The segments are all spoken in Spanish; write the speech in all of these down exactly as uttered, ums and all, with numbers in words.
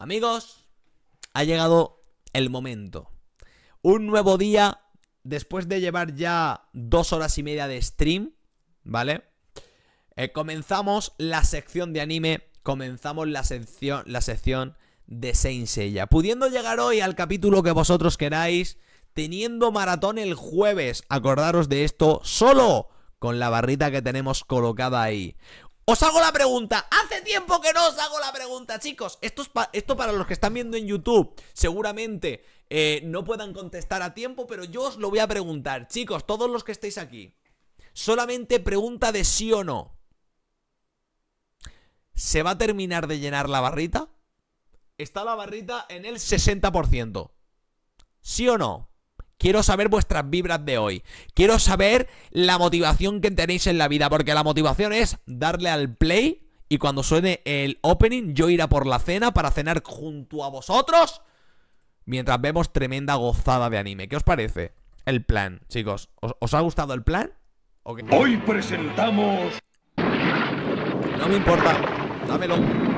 Amigos, ha llegado el momento. Un nuevo día, después de llevar ya dos horas y media de stream, ¿vale? Eh, comenzamos la sección de anime, comenzamos la sección, la sección de Saint Seiya, pudiendo llegar hoy al capítulo que vosotros queráis, teniendo maratón el jueves. Acordaros de esto solo con la barrita que tenemos colocada ahí. Os hago la pregunta, hace tiempo que no os hago la pregunta, chicos. Esto, es pa esto para los que están viendo en YouTube, seguramente eh, no puedan contestar a tiempo, pero yo os lo voy a preguntar. Chicos, todos los que estéis aquí, solamente pregunta de sí o no. ¿Se va a terminar de llenar la barrita? Está la barrita en el sesenta por ciento. ¿Sí o no? Quiero saber vuestras vibras de hoy. Quiero saber la motivación que tenéis en la vida, porque la motivación es darle al play y cuando suene el opening yo ir a por la cena para cenar junto a vosotros mientras vemos tremenda gozada de anime. ¿Qué os parece el plan, chicos? ¿Os, os ha gustado el plan? ¿O qué? Hoy presentamos... No me importa, dámelo.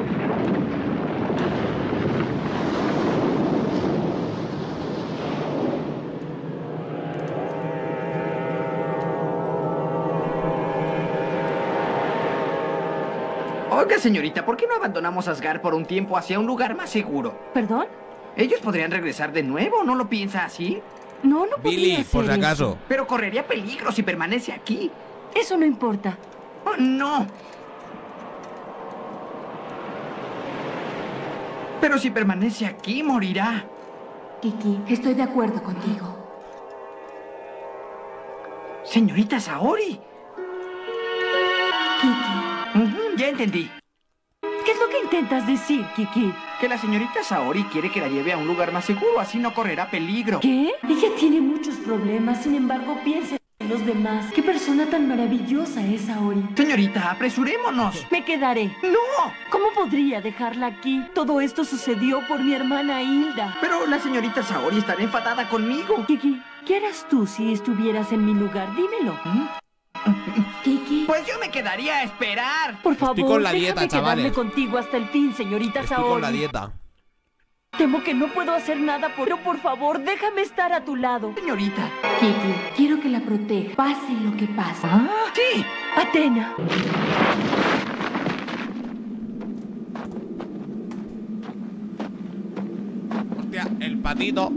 Oiga, señorita, ¿por qué no abandonamos Asgard por un tiempo hacia un lugar más seguro? ¿Perdón? Ellos podrían regresar de nuevo, ¿no lo piensa así? No, no podría Billy, por si ser acaso. eso. Pero correría peligro si permanece aquí. Eso no importa. Oh, no. Pero si permanece aquí, morirá. Kiki, estoy de acuerdo contigo. Señorita Saori. Kiki, Ujú, ya entendí. ¿qué es lo que intentas decir, Kiki? Que la señorita Saori quiere que la lleve a un lugar más seguro, así no correrá peligro. ¿Qué? Ella tiene muchos problemas, sin embargo, piensa en los demás. ¿Qué persona tan maravillosa es Saori? Señorita, apresurémonos. Me quedaré. ¡No! ¿Cómo podría dejarla aquí? Todo esto sucedió por mi hermana Hilda. Pero la señorita Saori estará enfadada conmigo. Kiki, ¿qué harías tú si estuvieras en mi lugar? Dímelo. ¿Mm? Kiki, Pues yo me quedaría a esperar. por favor, con la déjame dieta, quedarme chavales. contigo hasta el fin, señorita Estoy Saori. con la dieta. Temo que no puedo hacer nada, pero por favor, déjame estar a tu lado. Señorita. Kiki, quiero que la proteja, pase lo que pase. ¿Ah? Sí. Atena. Hostia, el patito.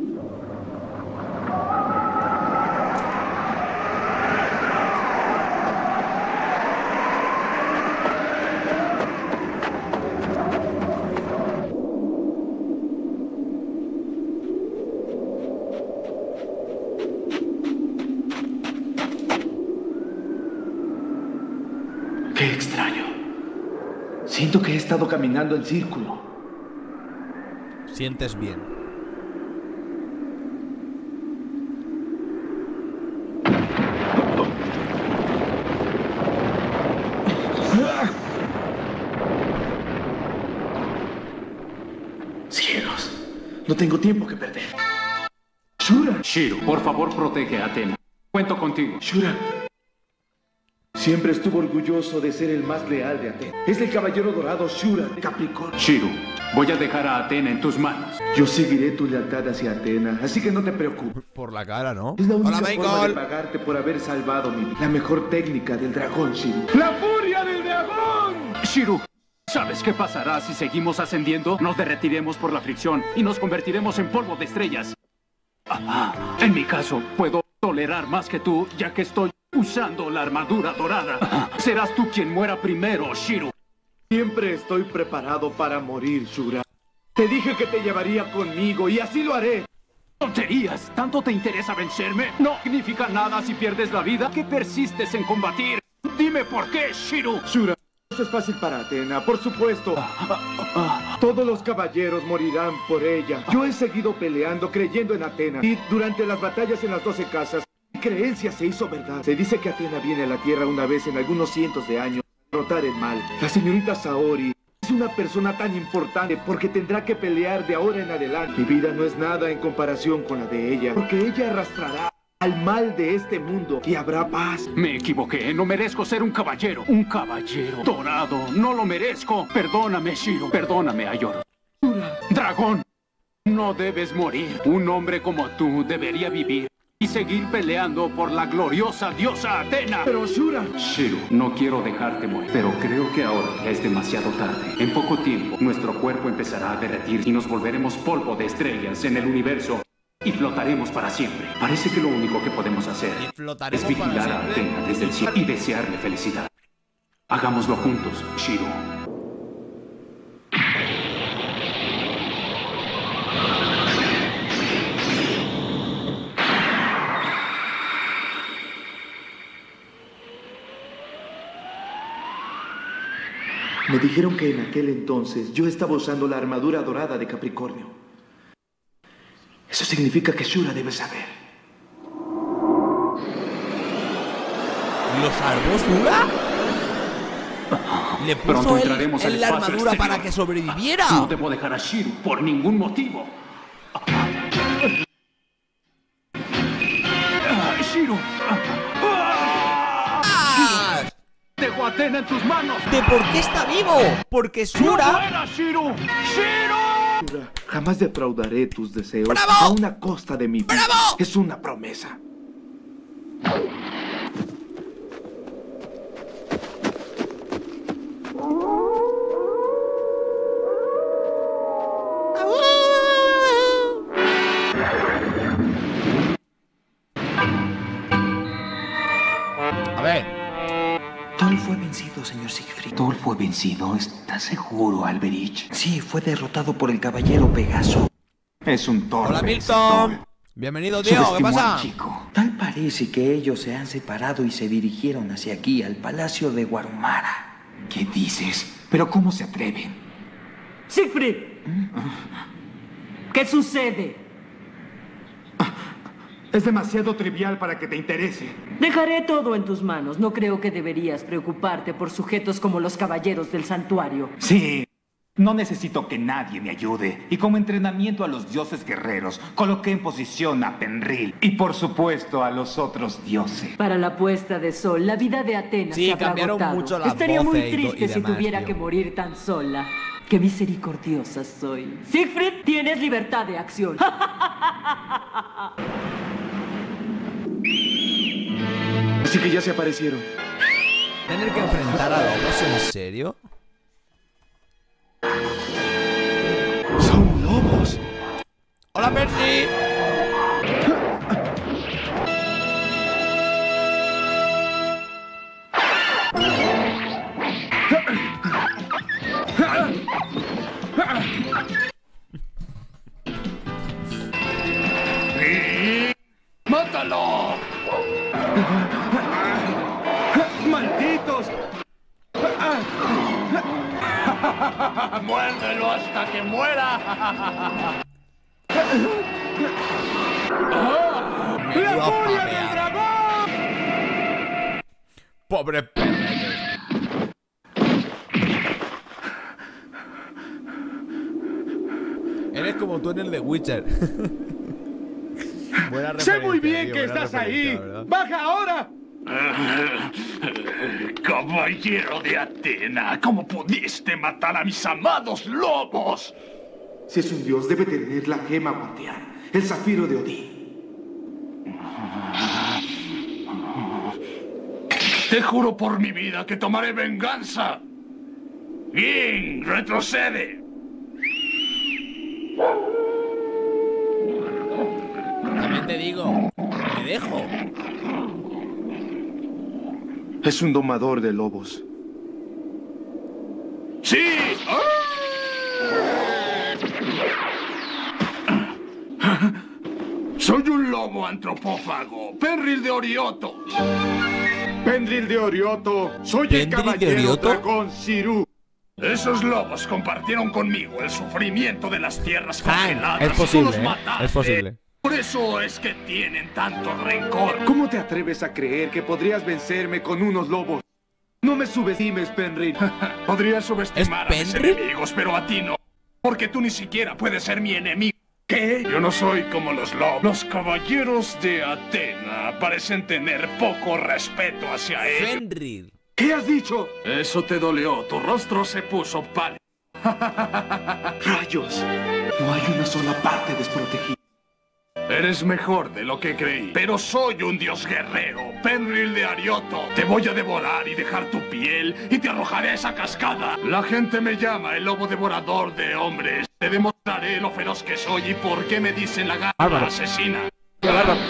Qué extraño. Siento que he estado caminando en círculo. Sientes bien. Cielos. No tengo tiempo que perder. Shura. Shiro, por favor, protege a Atena. Cuento contigo. Shura. Siempre estuvo orgulloso de ser el más leal de Atena. Es el caballero dorado Shura de Capricornio. Shiro, voy a dejar a Atena en tus manos. Yo seguiré tu lealtad hacia Atena, así que no te preocupes. Por la cara, ¿no? Es la única Hola, forma de Michael. pagarte por haber salvado mi vida. La mejor técnica del dragón, Shiro. ¡La furia del dragón! Shiro, ¿sabes qué pasará si seguimos ascendiendo? Nos derretiremos por la fricción y nos convertiremos en polvo de estrellas. Ah, en mi caso, puedo tolerar más que tú, ya que estoy usando la armadura dorada. Ah, serás tú quien muera primero, Shiro. Siempre estoy preparado para morir, Shura. Te dije que te llevaría conmigo y así lo haré. ¡Tonterías! ¿Tanto te interesa vencerme? No significa nada si pierdes la vida. ¿Qué persistes en combatir? Dime por qué, Shiro. Shura, esto es fácil para Atena, por supuesto. Todos los caballeros morirán por ella. Yo he seguido peleando, creyendo en Atena. Y durante las batallas en las doce casas, mi creencia se hizo verdad. Se dice que Atena viene a la Tierra una vez en algunos cientos de años a derrotar el mal. La señorita Saori es una persona tan importante porque tendrá que pelear de ahora en adelante. Mi vida no es nada en comparación con la de ella, porque ella arrastrará al mal de este mundo y habrá paz. Me equivoqué, no merezco ser un caballero. Un caballero dorado, no lo merezco. Perdóname, Shiro. Perdóname, Ayor. Dragón. dragón. No debes morir. Un hombre como tú debería vivir y seguir peleando por la gloriosa diosa Atena. Pero Shura... Shiro, no quiero dejarte morir, pero creo que ahora ya es demasiado tarde. En poco tiempo, nuestro cuerpo empezará a derretir y nos volveremos polvo de estrellas en el universo y flotaremos para siempre. Parece que lo único que podemos hacer Y flotaremos es vigilar para a siempre. Atena desde el cielo y desearle felicidad. Hagámoslo juntos, Shiro. Me dijeron que en aquel entonces yo estaba usando la armadura dorada de Capricornio. Eso significa que Shura debe saber. ¿Lo salvó Shura? Le Pronto puso él entraremos al en la espacio armadura exterior. para que sobreviviera. No debo dejar a Shiro por ningún motivo. Ah, Shiro. ¡Ah! Dejo a Atena en tus manos. ¿De por qué está vivo? Porque ¡No Shura... mueras, Shiro! ¡Shiro! Shura, jamás defraudaré tus deseos ¡Bravo! a una costa de mi vida. ¡Bravo! Es una promesa. A ver, Thor fue vencido, señor Siegfried. ¿Thor fue vencido? ¿Estás seguro, Alberich? Sí, fue derrotado por el caballero Pegaso. Es un Thor. hola Milton. Bienvenido, tío. ¿Qué Subestimó al pasa? chico. Tal parece que ellos se han separado y se dirigieron hacia aquí, al palacio de Guarumara. ¿Qué dices? ¿Pero cómo se atreven? Siegfried. ¿Qué sucede? Es demasiado trivial para que te interese. Dejaré todo en tus manos. No creo que deberías preocuparte por sujetos como los caballeros del santuario. Sí. No necesito que nadie me ayude. Y como entrenamiento a los dioses guerreros, coloqué en posición a Penril. Y por supuesto a los otros dioses. Para la puesta de sol, la vida de Atenas Sí, se habrá cambiaron agotado. mucho las Estaría muy voces y to- triste y si demás, tuviera tío. que morir tan sola. Qué misericordiosa soy. Siegfried, tienes libertad de acción. Así que ya se aparecieron. ¿Tener que enfrentar a lobos en serio? ¡Son lobos! ¡Hola, Percy! ¡Mátalo! ¡Malditos! ¡Muérdelo hasta que muera! Me dio a papear. Pobre perrete. Eres como tú en el de Witcher. Buena ¡Sé muy referencia, bien tío, que buena estás ahí! referencia, ¿verdad? ¡Baja ahora! Caballero de Atena, ¿cómo pudiste matar a mis amados lobos? Si es un dios, debe tener la gema guardián, el zafiro de Odín. Te juro por mi vida que tomaré venganza. Bien, retrocede. También te digo, me dejo. Es un domador de lobos. ¡Sí! Soy un lobo antropófago, Penril de Orioto. Pendril de Orioto, soy el ¿Pendril de caballero Orioto? dragón Sirú. Esos lobos compartieron conmigo el sufrimiento de las tierras Frank, congeladas. es Tú posible, los ¿eh? mataste. Es posible. Por eso es que tienen tanto rencor. ¿Cómo te atreves a creer que podrías vencerme con unos lobos? No me subestimes, Penril. Podría subestimar a ¿Es mis Penril? enemigos, pero a ti no. Porque tú ni siquiera puedes ser mi enemigo. ¿Qué? Yo no soy como los lobos. Los caballeros de Atena parecen tener poco respeto hacia ellos. Fenrir. ¿Qué has dicho? Eso te dolió. Tu rostro se puso pálido. ¡Rayos! No hay una sola parte desprotegida. Eres mejor de lo que creí, pero soy un dios guerrero, Penril de Arioto. Te voy a devorar y dejar tu piel y te arrojaré a esa cascada. La gente me llama el lobo devorador de hombres. Te demostraré lo feroz que soy y por qué me dicen la garra Bárbaro. asesina. ¡Qué bárbaro!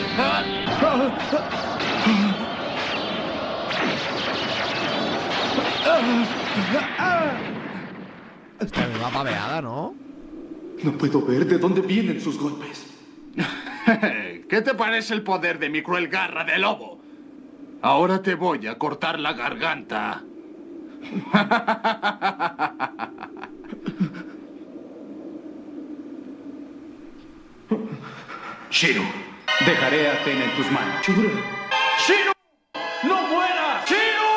Esta es una paveada, ¿no? No puedo ver de dónde vienen sus golpes. ¿Qué te parece el poder de mi cruel garra de lobo? Ahora te voy a cortar la garganta. Shiro, dejaré a Atena en tus manos. Shura. ¡Shiro! ¡No mueras! ¡Shiro!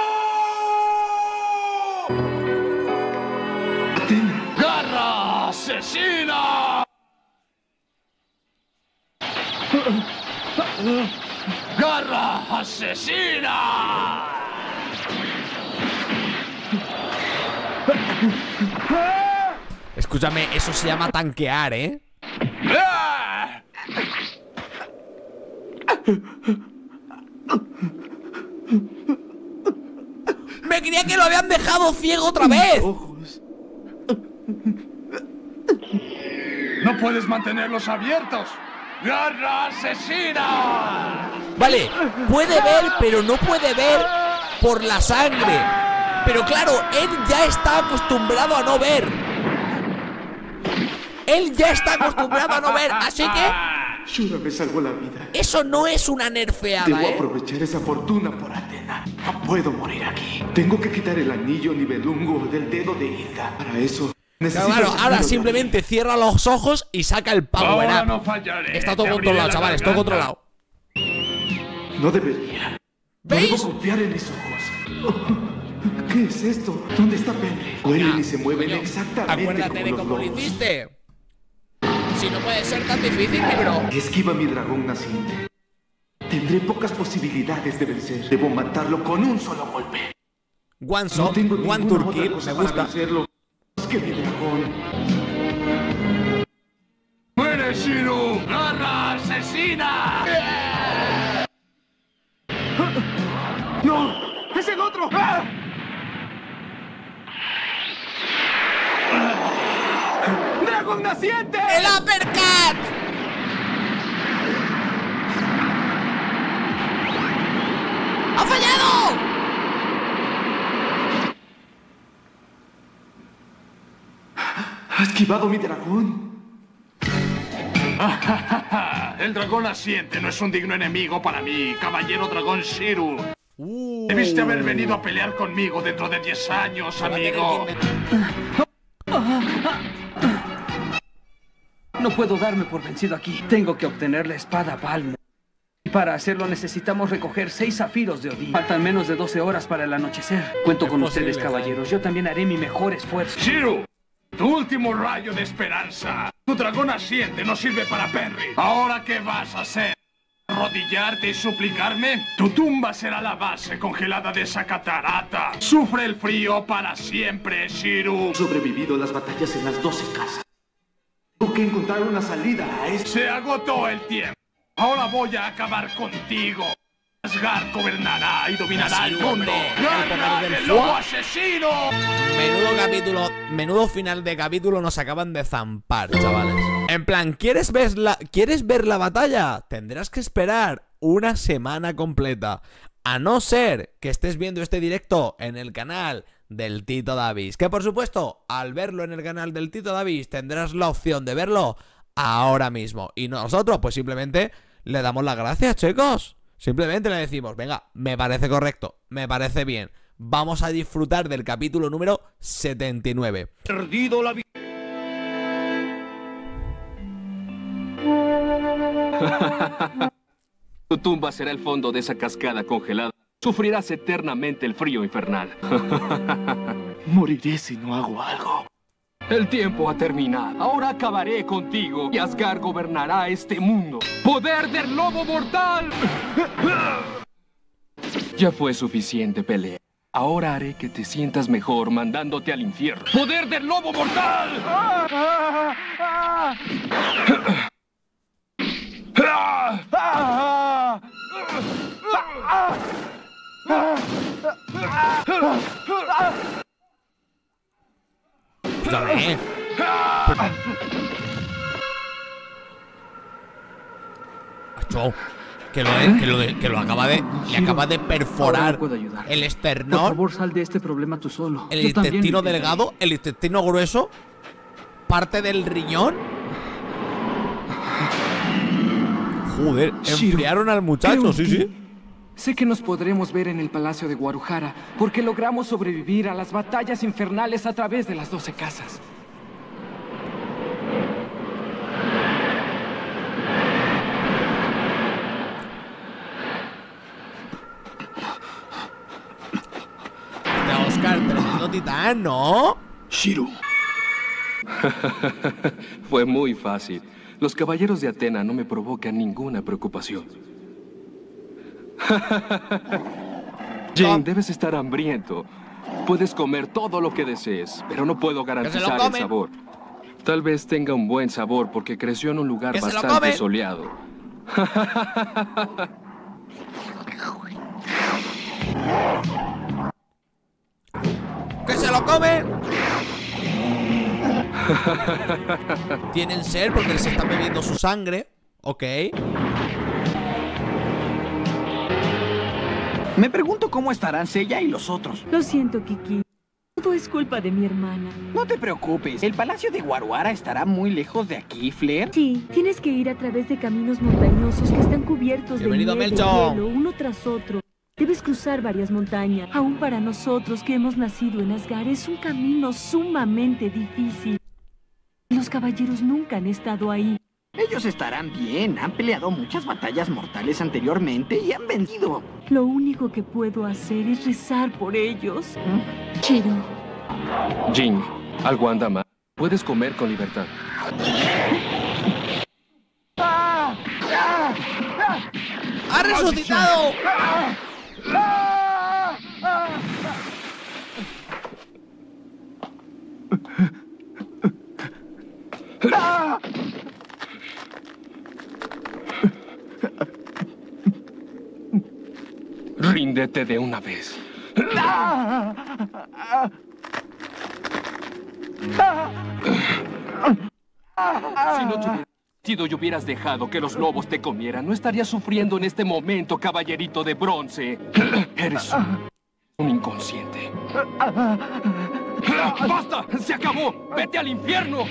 Atena. ¡Garra asesina! ¡Garra asesina! Escúchame, eso se llama tanquear, ¿eh? ¡Ah! ¡Me creía que lo habían dejado ciego otra vez! Ojos. ¡No puedes mantenerlos abiertos! ¡Garra asesina! Vale, puede ver, pero no puede ver por la sangre. Pero claro, él ya está acostumbrado a no ver. Él ya está acostumbrado a no ver, así que Shura me salvó la vida. eso no es una nerfeada, Debo ¿eh? aprovechar esa fortuna por Atena. No puedo morir aquí. Tengo que quitar el anillo nivelungo del dedo de Hilda. Para eso necesito... Claro, el ahora anillo simplemente cierra los ojos y saca el power Ahora up. no fallaré. Está todo Te abriré controlado, la chavales, todo garganta. de- controlado. No debería. No ¿Veis? debo confiar en mis ojos. Oh, ¿qué es esto? ¿Dónde está Penril? Huelen y se mueven Coño, exactamente acuérdate como de los cómo lo lobos. hiciste. Si no puede ser tan difícil, mi bro. Esquiva mi dragón naciente. Tendré pocas posibilidades de vencer. Debo matarlo con un solo golpe. One No shot, tengo one ninguna tour otra kill, cosa me para gusta. vencerlo. Es que mi dragón. ¡Muere, Shiro! ¡Garra asesina! ¡No! ¡Es el otro! ¡Ah! ¡Dragón naciente! ¡El uppercut! ¡Ha fallado! ¡Ha esquivado mi dragón! El dragón naciente no es un digno enemigo para mí, caballero dragón Shiro. Uh, Debiste haber venido a pelear conmigo dentro de diez años, va a tener amigo. que inventar- No puedo darme por vencido aquí. Tengo que obtener la espada Palmo. Y para hacerlo necesitamos recoger seis zafiros de Odín. Faltan menos de doce horas para el anochecer. Cuento Es con posible, ustedes, caballeros. Yo también haré mi mejor esfuerzo. Shiro, tu último rayo de esperanza. Tu dragón naciente no sirve para Penril. ¿Ahora qué vas a hacer? ¿Arrodillarte y suplicarme? Tu tumba será la base congelada de esa catarata. Sufre el frío para siempre, Shiro. He sobrevivido a las batallas en las doce casas. Tengo que encontrar una salida a esto. Se agotó el tiempo. Ahora voy a acabar contigo. Asgard gobernará y dominará el Shiro, mundo. hombre, el ¡Garra poder del del lobo fuego. asesino! Menudo capítulo, menudo final de capítulo nos acaban de zampar, chavales. En plan, ¿quieres ver la, ¿quieres ver la batalla? Tendrás que esperar una semana completa. A no ser que estés viendo este directo en el canal del Tito Davis. Que por supuesto, al verlo en el canal del Tito Davis, tendrás la opción de verlo ahora mismo. Y nosotros, pues simplemente le damos las gracias, chicos. Simplemente le decimos, venga, me parece correcto, me parece bien. Vamos a disfrutar del capítulo número setenta y nueve. Perdido la vida. Tu tumba será el fondo de esa cascada congelada. Sufrirás eternamente el frío infernal. Moriré si no hago algo. El tiempo ha terminado. Ahora acabaré contigo y Asgard gobernará este mundo. ¡Poder del lobo mortal! Ya fue suficiente pelea. Ahora haré que te sientas mejor mandándote al infierno. ¡Poder del lobo mortal! ¡Ah! ¡Ah! ¡Ah! ¡Ah! Escúchame. Acho, que lo, de, que, lo de, que lo acaba de... Le acaba de perforar el esternón. Por favor, sal de este problema tú solo. El Yo intestino también. delgado, el intestino grueso, parte del riñón. Joder, enfriaron al muchacho, sí, sí. Sé que nos podremos ver en el Palacio de Guarujara, porque logramos sobrevivir a las batallas infernales a través de las doce casas. Este Oscar, tremendo titán, ¿no? Shiro. Fue muy fácil. Los caballeros de Atena no me provocan ninguna preocupación. Jin, debes estar hambriento. Puedes comer todo lo que desees, pero no puedo garantizar el sabor. Tal vez tenga un buen sabor porque creció en un lugar bastante soleado. ¡Que se lo comen! Tienen sed porque les están bebiendo su sangre. Ok. Me pregunto cómo estarán Seiya y los otros. Lo siento, Kiki. Todo es culpa de mi hermana. No te preocupes. El Palacio de Guaruara estará muy lejos de aquí, Flair. Sí, tienes que ir a través de caminos montañosos que están cubiertos de nieve y hielo, uno tras otro. Debes cruzar varias montañas. Aún para nosotros que hemos nacido en Asgard es un camino sumamente difícil. Los caballeros nunca han estado ahí. Ellos estarán bien. Han peleado muchas batallas mortales anteriormente y han vencido. Lo único que puedo hacer es rezar por ellos. ¿Mm? Shiro. Jin, algo anda mal. Puedes comer con libertad. ¡Ha resucitado! Ríndete de una vez. Si no te hubieras sido y hubieras dejado que los lobos te comieran, no estarías sufriendo en este momento, caballerito de bronce. Eres un, un inconsciente. ¡Basta! ¡Se acabó! ¡Vete al infierno!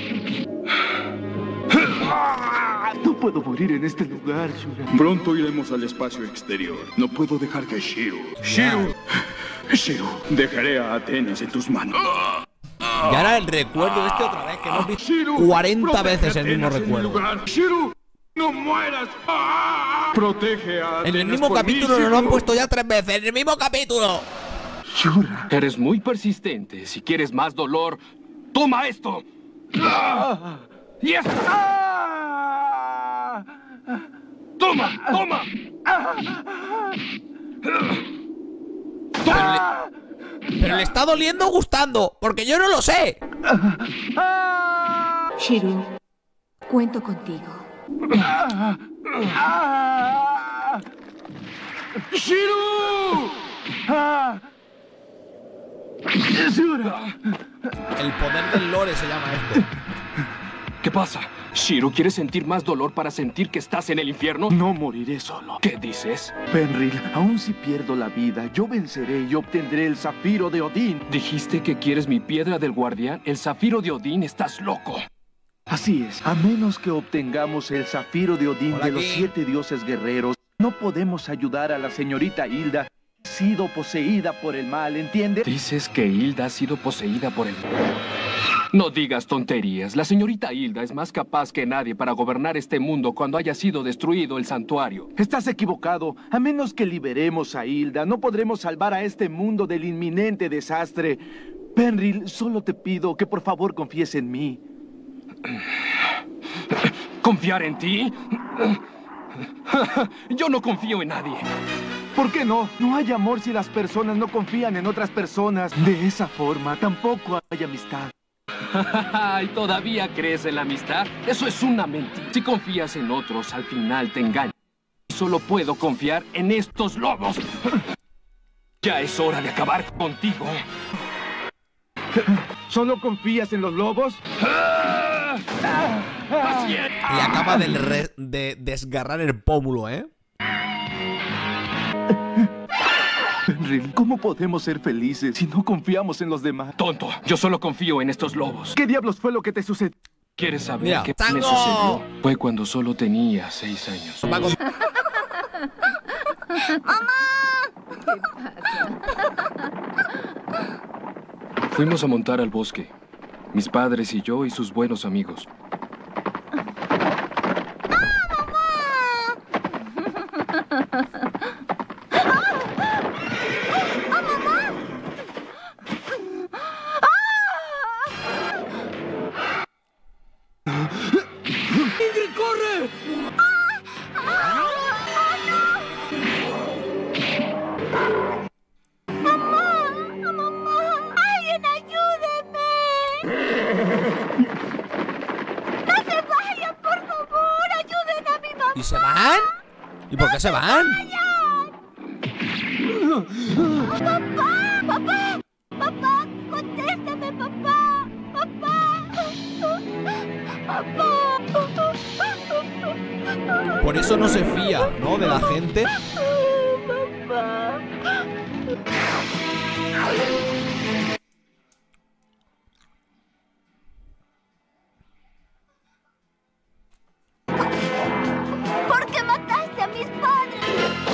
No puedo morir en este lugar, Shura. Pronto iremos al espacio exterior. No puedo dejar que Shiro... Shiro... Shiro, dejaré a Atenas en tus manos. Y ahora el recuerdo este otra vez, que hemos visto cuarenta veces el mismo recuerdo. Shiro, no mueras. Protege a Atenas. En el mismo por capítulo mí, nos lo han Shiro. puesto ya tres veces. En el mismo capítulo. Shura. Eres muy persistente. Si quieres más dolor, toma esto. ¡Y esto! ¡Toma! ¡Toma! Pero le, pero le está doliendo o gustando, porque yo no lo sé. Shiro, cuento contigo. ¡Shiro! ¡Shura! El poder del lore se llama esto. ¿Qué pasa? ¿Shiro quiere sentir más dolor para sentir que estás en el infierno? No moriré solo. ¿Qué dices? Penril, aun si pierdo la vida, yo venceré y obtendré el zafiro de Odín. ¿Dijiste que quieres mi piedra del guardián? ¿El zafiro de Odín? ¡Estás loco! Así es. A menos que obtengamos el zafiro de Odín Hola, de los aquí. siete dioses guerreros, no podemos ayudar a la señorita Hilda, que ha sido poseída por el mal, ¿entiendes? ¿Dices que Hilda ha sido poseída por el mal? No digas tonterías. La señorita Hilda es más capaz que nadie para gobernar este mundo cuando haya sido destruido el santuario. Estás equivocado. A menos que liberemos a Hilda, no podremos salvar a este mundo del inminente desastre. Penril, solo te pido que por favor confíes en mí. ¿Confiar en ti? Yo no confío en nadie. ¿Por qué no? No hay amor si las personas no confían en otras personas. De esa forma, tampoco hay amistad. ¿Y todavía crees en la amistad? Eso es una mentira. Si confías en otros, al final te engañan. Solo puedo confiar en estos lobos. Ya es hora de acabar contigo. ¿Solo confías en los lobos? Así es. Le acaba de, re de desgarrar el pómulo, ¿eh? Penril, ¿cómo podemos ser felices si no confiamos en los demás? Tonto, yo solo confío en estos lobos. ¿Qué diablos fue lo que te sucedió? ¿Quieres saber Mira, qué ¡tango! me sucedió? Fue cuando solo tenía seis años. Va con... Fuimos a montar al bosque. Mis padres y yo y sus buenos amigos. ¡Ingrid, corre! ¡Alguien ayúdeme! ¡No se vayan, por favor! ¡Ayuden a mi mamá! ¿Y se van? ¿Y por qué se van? ¡Papá! ¡Papá! ¡Papá! ¡Contéstame, papá! ¡Papá! ¡Papá! Por eso no se fía, ¿no? De la gente. ¡Papá! ¿Por qué mataste a mis padres?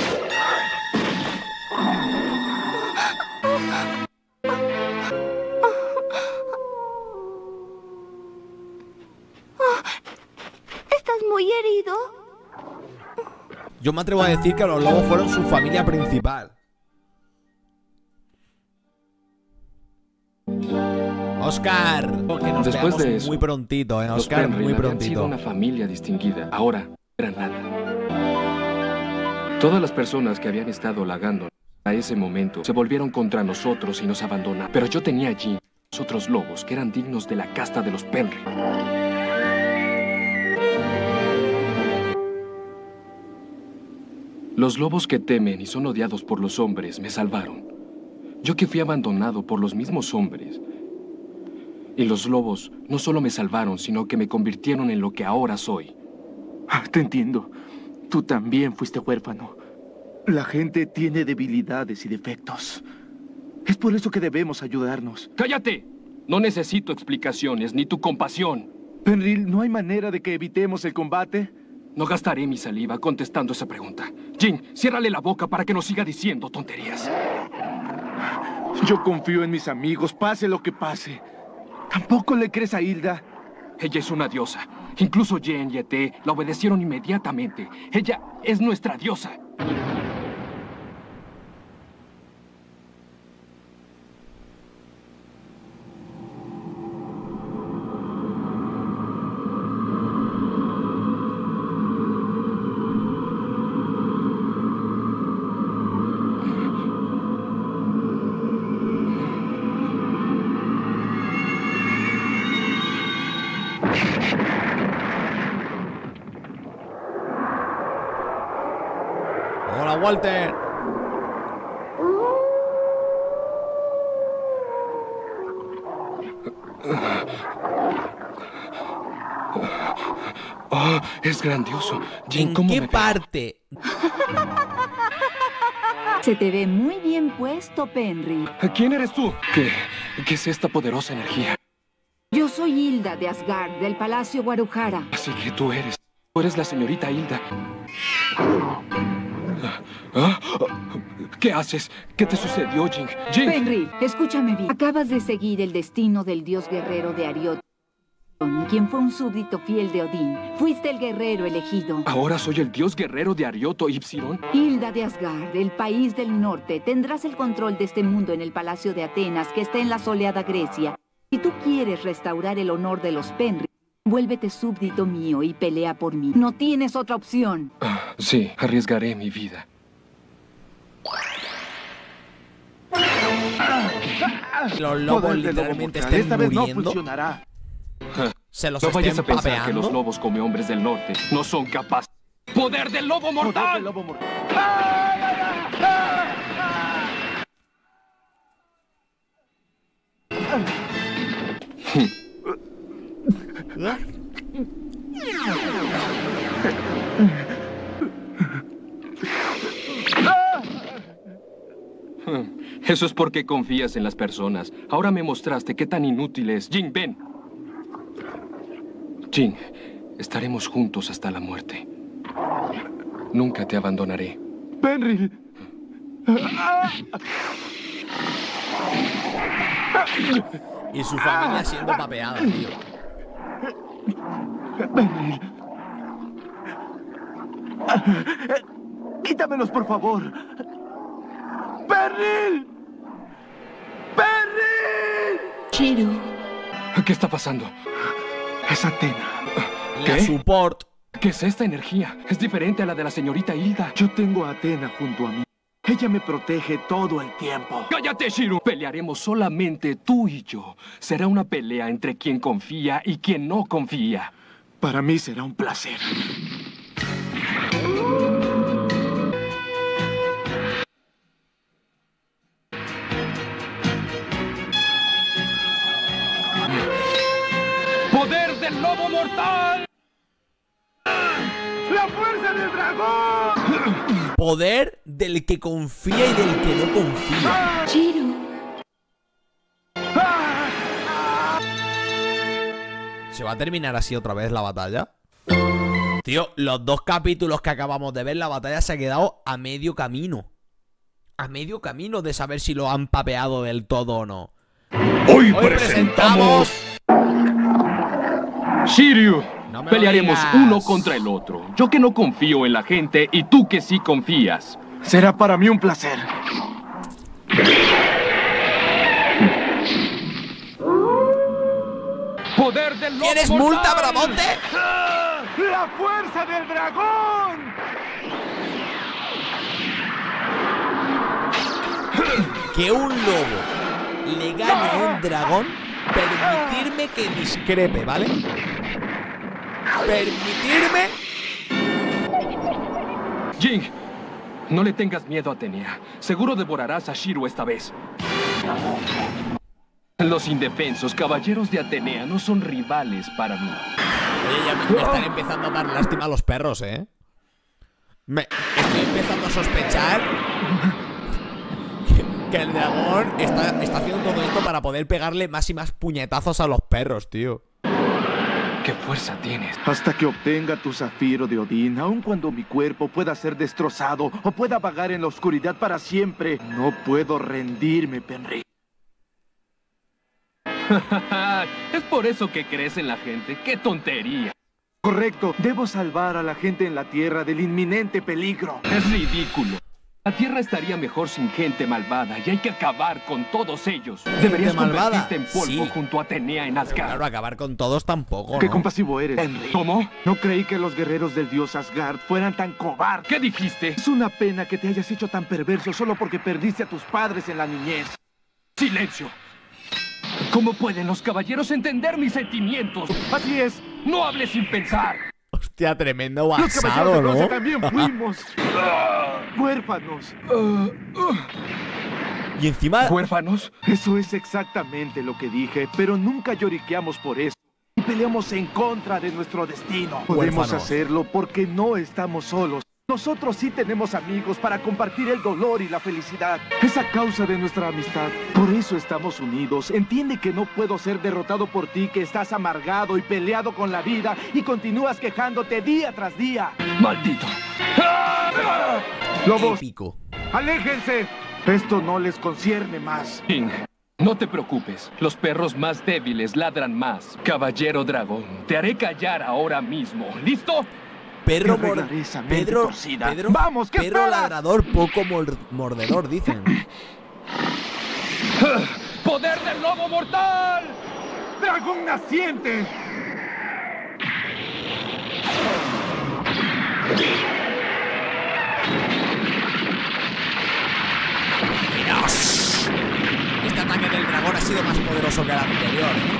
¿Estás muy herido? Yo me atrevo a decir que los lobos fueron su familia principal. Oscar, que nos Después veamos de eso, muy prontito, ¿eh? los Oscar, Penryn muy habían sido prontito. una familia distinguida. Ahora eran nada. Todas las personas que habían estado halagándonos a ese momento se volvieron contra nosotros y nos abandonaron. Pero yo tenía allí los otros lobos que eran dignos de la casta de los Penryn. Los lobos que temen y son odiados por los hombres me salvaron. Yo que fui abandonado por los mismos hombres. Y los lobos no solo me salvaron, sino que me convirtieron en lo que ahora soy. Ah, te entiendo. Tú también fuiste huérfano. La gente tiene debilidades y defectos. Es por eso que debemos ayudarnos. ¡Cállate! No necesito explicaciones ni tu compasión. Penril, ¿no hay manera de que evitemos el combate? No gastaré mi saliva contestando esa pregunta. Jin, ciérrale la boca para que no siga diciendo tonterías. Yo confío en mis amigos, pase lo que pase. ¿Tampoco le crees a Hilda? Ella es una diosa. Incluso Jen y Ete la obedecieron inmediatamente. Ella es nuestra diosa. Hola, Walter. Oh, es grandioso. Jin, ¿En ¿cómo qué me parte? Se te ve muy bien puesto, Penryn. ¿Quién eres tú? ¿Qué? ¿Qué es esta poderosa energía? Yo soy Hilda de Asgard, del Palacio Guarujara. Así que tú eres. Tú eres la señorita Hilda. ¿Ah? ¿Qué haces? ¿Qué te sucedió, Jin? Jin. Penryn, escúchame bien. Acabas de seguir el destino del dios guerrero de Ariot, quien fue un súbdito fiel de Odín. Fuiste el guerrero elegido. Ahora soy el dios guerrero de Arioto Ipsilon. Hilda de Asgard, el país del norte. Tendrás el control de este mundo en el Palacio de Atenas, que está en la soleada Grecia. Si tú quieres restaurar el honor de los Penryn, vuélvete súbdito mío y pelea por mí. No tienes otra opción. Ah, sí, arriesgaré mi vida. los lobos literalmente estén Esta vez muriendo. no funcionará. Se los No estén vayas a pensar papeando. que los lobos come hombres del norte no son capaces. ¡Poder del lobo mortal! Poder del lobo mortal. Eso es porque confías en las personas. Ahora me mostraste qué tan inútil es. Jin, ven. Jin, estaremos juntos hasta la muerte. Nunca te abandonaré. Penril. Y su familia siendo papeada, tío. Penril. Quítamelos, por favor. ¡Penril! ¡Penril! Shiro. ¿Qué está pasando? Es Atena. La support. ¿Qué es esta energía? Es diferente a la de la señorita Hilda. Yo tengo a Atena junto a mí. Ella me protege todo el tiempo. ¡Cállate, Shiro! Pelearemos solamente tú y yo. Será una pelea entre quien confía y quien no confía. Para mí será un placer. ¡Poder del lobo mortal! ¡La fuerza del dragón! Poder del que confía y del que no confía. Shiro. ¿Se va a terminar así otra vez la batalla? Tío, los dos capítulos que acabamos de ver, la batalla se ha quedado a medio camino. A medio camino de saber si lo han papeado del todo o no. Hoy, Hoy presentamos... Shiryu, No me pelearemos lo digas. uno contra el otro. Yo que no confío en la gente y tú que sí confías. Será para mí un placer. ¡Poder del lobo ¿Quieres mortal! multa, Bramonte? ¡La fuerza del dragón! Que un lobo le gane a un dragón, permitirme que discrepe, ¿vale? Permitirme... Jin, no le tengas miedo a Atenea. Seguro devorarás a Shiro esta vez. Los indefensos caballeros de Atenea no son rivales para mí. Oye, ya me, me están empezando a dar lástima a los perros, ¿eh? Me estoy empezando a sospechar que, que el dragón está, está haciendo todo esto para poder pegarle más y más puñetazos a los perros, tío. ¿Qué fuerza tienes? Hasta que obtenga tu zafiro de Odín, aun cuando mi cuerpo pueda ser destrozado o pueda vagar en la oscuridad para siempre, no puedo rendirme, Penril. Es por eso que crees en la gente. ¡Qué tontería! Correcto, debo salvar a la gente en la Tierra del inminente peligro. Es ridículo. La Tierra estaría mejor sin gente malvada y hay que acabar con todos ellos. Deberías malvada? convertirte en polvo Sí. junto a Atenea en Asgard. Claro, acabar con todos tampoco, Qué ¿no? compasivo eres, Penril. ¿Cómo? No creí que los guerreros del dios Asgard fueran tan cobardes. ¿Qué dijiste? Es una pena que te hayas hecho tan perverso solo porque perdiste a tus padres en la niñez. ¡Silencio! ¿Cómo pueden los caballeros entender mis sentimientos? Así es. ¡No hables sin pensar! Hostia, tremendo Los basado, caballeros de bronce ¿no? también fuimos huérfanos. Y encima... ¿Huérfanos? Eso es exactamente lo que dije, pero nunca lloriqueamos por eso. Y peleamos en contra de nuestro destino. Podemos Huérfanos. hacerlo porque no estamos solos. Nosotros sí tenemos amigos para compartir el dolor y la felicidad. Es a causa de nuestra amistad. Por eso estamos unidos. Entiende que no puedo ser derrotado por ti, que estás amargado y peleado con la vida y continúas quejándote día tras día. ¡Maldito! ¡Lobos, Épico. aléjense! Esto no les concierne más. King, no te preocupes. Los perros más débiles ladran más. Caballero dragón, te haré callar ahora mismo. ¿Listo? Perro Te mor- arreglaré esa mente Pedro, torcida. Pedro, ¡Vamos, qué Perro esperas! ladrador, poco mor- mordedor, dicen. ¡Poder del lobo mortal! ¡Dragón naciente! ¡Dios! Este ataque del dragón sido más poderoso que el anterior, ¿eh?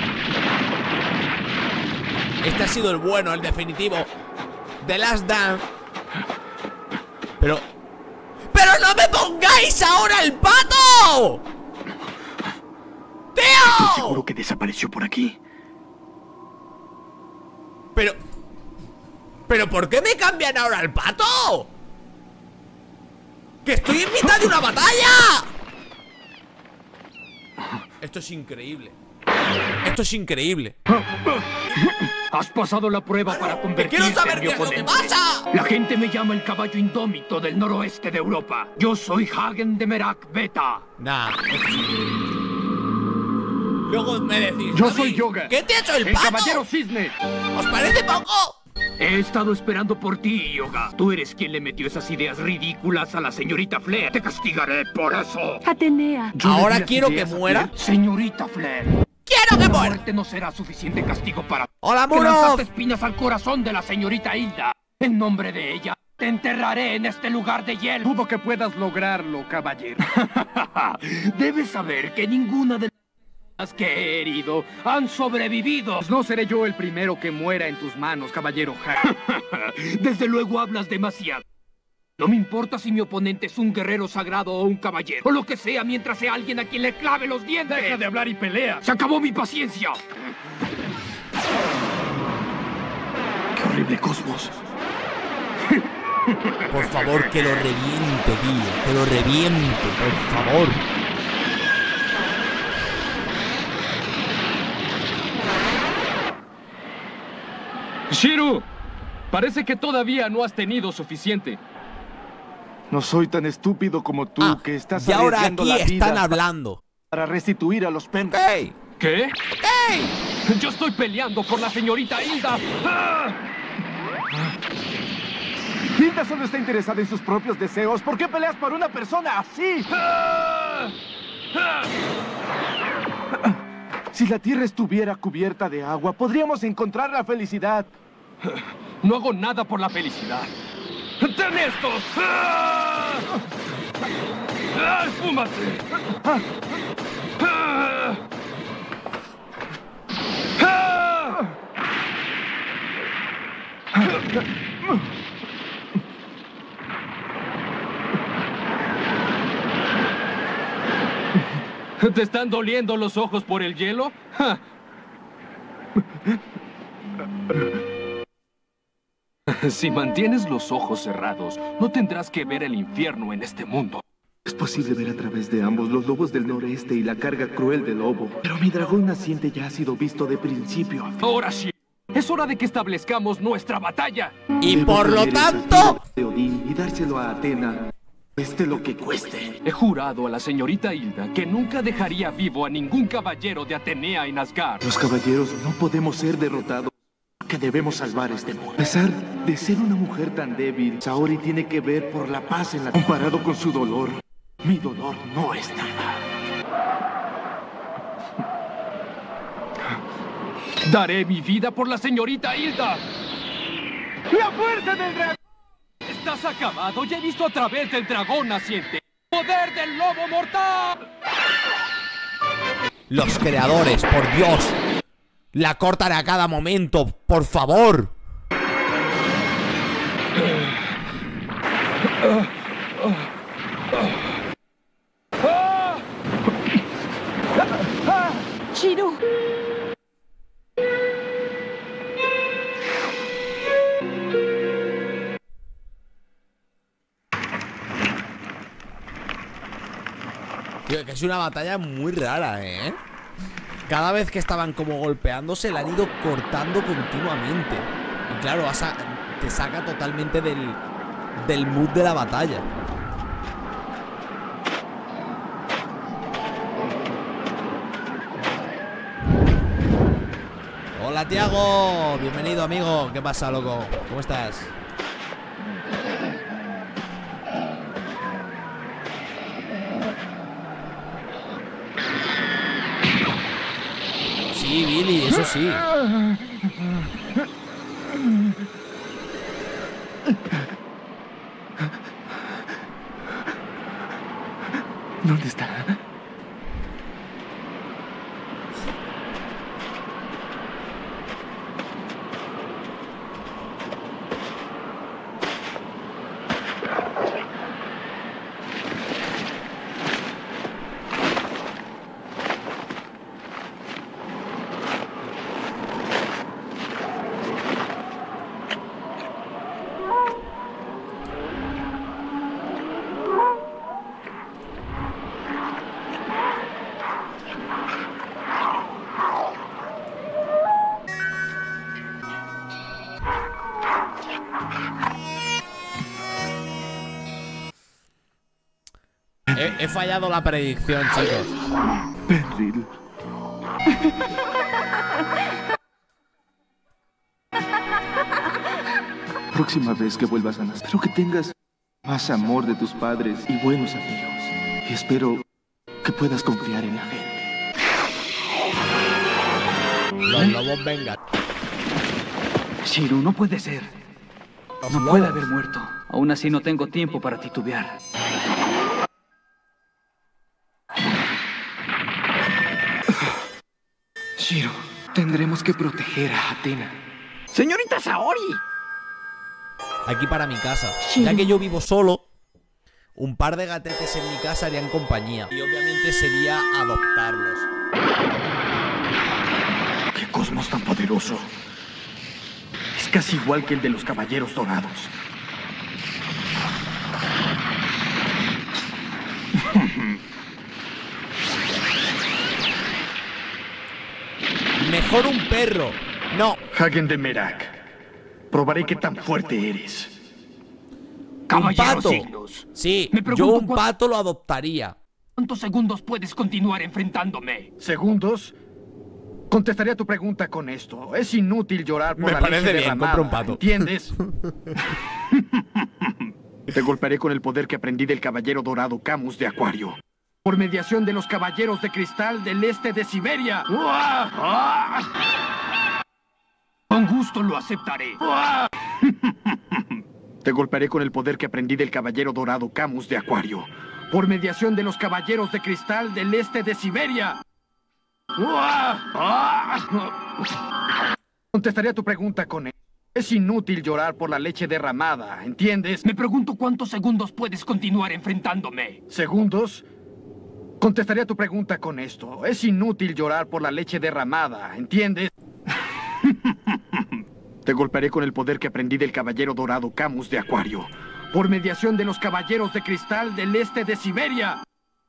Este ha sido el bueno, el definitivo. The Last Dance. Pero... ¡Pero no me pongáis ahora el pato! ¡Tío! Estoy seguro que desapareció por aquí. Pero... ¿Pero por qué me cambian ahora el pato? ¡Que estoy en mitad de una batalla! Esto es increíble. Esto es increíble. Has pasado la prueba para convertirte ¡Quiero saber en mi qué es lo que oponente. pasa! La gente me llama el caballo indómito del noroeste de Europa. Yo soy Hagen de Merak Beta. Nah, esto es increíble. Luego me decís, Yo David, soy Yoga, ¿qué te ha hecho el, el pato? caballero cisne. ¿Os parece poco? He estado esperando por ti, Yoga. Tú eres quien le metió esas ideas ridículas a la señorita Flair. Te castigaré por eso. Atenea. Yo ¿Ahora le di las quiero que ideas a muera? Flair. Señorita Flair. ¡Quiero que La muera! muerte no será suficiente castigo para... ¡Hola, Que Murov! lanzaste espinas al corazón de la señorita Hilda. En nombre de ella, te enterraré en este lugar de hielo. Dudo que puedas lograrlo, caballero. Debes saber que ninguna de las que he herido han sobrevivido. Pues no seré yo el primero que muera en tus manos, caballero Hagen. Desde luego hablas demasiado. No me importa si mi oponente es un guerrero sagrado o un caballero, o lo que sea mientras sea alguien a quien le clave los dientes. Deja de hablar y pelea. ¡Se acabó mi paciencia! ¡Qué horrible cosmos! Por favor, que lo reviente, tío. Que lo reviente, por favor. Shiru, parece que todavía no has tenido suficiente. No soy tan estúpido como tú, Ah, que estás y ahora arriesgando aquí la vida están hablando. para restituir a los Penrith. ¡Ey! ¿Qué? ¡Ey! Yo estoy peleando por la señorita Hilda. ¡Ah! Hilda solo está interesada en sus propios deseos. ¿Por qué peleas por una persona así? ¡Ah! ¡Ah! Si la tierra estuviera cubierta de agua, podríamos encontrar la felicidad. No hago nada por la felicidad. ¡Ten esto! ¡Ah! ¡Ah! ¡Esfúmate! ¡Ah! ¡Ah! ¡Ah! ¿Te están doliendo los ojos por el hielo? ¡Ja! Si mantienes los ojos cerrados, no tendrás que ver el infierno en este mundo. Es posible ver a través de ambos los lobos del noreste y la carga cruel del lobo. Pero mi dragón naciente ya ha sido visto de principio a fin. Ahora sí, es hora de que establezcamos nuestra batalla. Y Debo por lo traer el tanto... sentido de Odín y dárselo a Atena, cueste lo que cueste. He jurado a la señorita Hilda que nunca dejaría vivo a ningún caballero de Atenea en Asgard. Los caballeros no podemos ser derrotados, que debemos salvar este mundo. A pesar de ser una mujer tan débil, Saori tiene que ver por la paz en la... Comparado con su dolor, mi dolor no es nada. Daré mi vida por la señorita Hilda. ¡La fuerza del dragón! Estás acabado. Ya he visto a través del dragón naciente. ¡Poder del lobo mortal! Los creadores, por Dios. La cortan a cada momento, por favor. Shiru. Tío, que es una batalla muy rara, ¿eh? Cada vez que estaban como golpeándose, la han ido cortando continuamente. Y claro, te saca totalmente del, del mood de la batalla. Hola, Tiago. Bienvenido, amigo. ¿Qué pasa, loco? ¿Cómo estás? Sí, Billy, eso sí. ¿Dónde está? He, he fallado la predicción, chicos. Penril. Próxima vez que vuelvas a nacer, espero que tengas más amor de tus padres y buenos amigos. Y espero que puedas confiar en la gente. Los lobos vengan. Shiro, no puede ser. No puede haber muerto. Aún así no tengo tiempo para titubear. Shiro, tendremos que proteger a Athena. ¡Señorita Saori! Aquí para mi casa. Ya que yo vivo solo, un par de gatetes en mi casa harían compañía. Y obviamente sería adoptarlos. ¡Qué cosmos tan poderoso! Es casi igual que el de los Caballeros Dorados. Mejor un perro. No. Hagen de Merak. Probaré qué tan fuerte eres. Un pato. Sí, yo un pato lo adoptaría. ¿Cuántos segundos puedes continuar enfrentándome? ¿Segundos? Contestaré a tu pregunta con esto. Es inútil llorar por Me la parece leche bien, derramada, compra un pato. ¿entiendes? Te golpearé con el poder que aprendí del Caballero Dorado Camus de Acuario. Por mediación de los Caballeros de Cristal del Este de Siberia. Con gusto lo aceptaré. Te golpearé con el poder que aprendí del Caballero Dorado Camus de Acuario. Por mediación de los Caballeros de Cristal del Este de Siberia. Contestaré a tu pregunta con él. Es inútil llorar por la leche derramada, ¿entiendes? Me pregunto cuántos segundos puedes continuar enfrentándome. ¿Segundos? Contestaré a tu pregunta con esto. Es inútil llorar por la leche derramada, ¿entiendes? Te golpearé con el poder que aprendí del Caballero Dorado Camus de Acuario. Por mediación de los Caballeros de Cristal del Este de Siberia.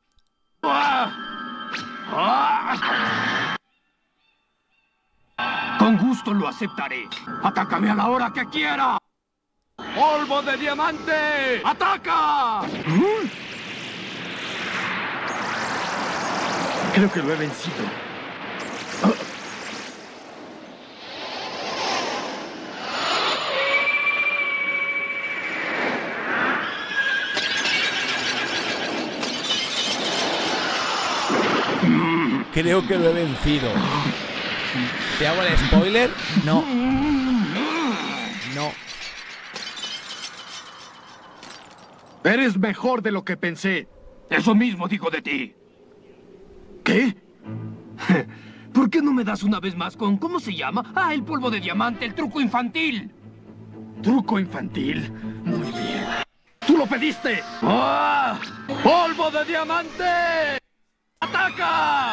Con gusto lo aceptaré. ¡Atácame a la hora que quiera! ¡Polvo de diamante! ¡Ataca! Creo que lo he vencido. Creo que lo he vencido. ¿Te hago el spoiler? No. No. Eres mejor de lo que pensé. Eso mismo digo de ti. ¿Qué? ¿Por qué no me das una vez más con, ¿cómo se llama? Ah, el polvo de diamante, el truco infantil. ¿Truco infantil? Muy bien. ¡Tú lo pediste! ¡Ah! ¡Polvo de diamante! ¡Ataca!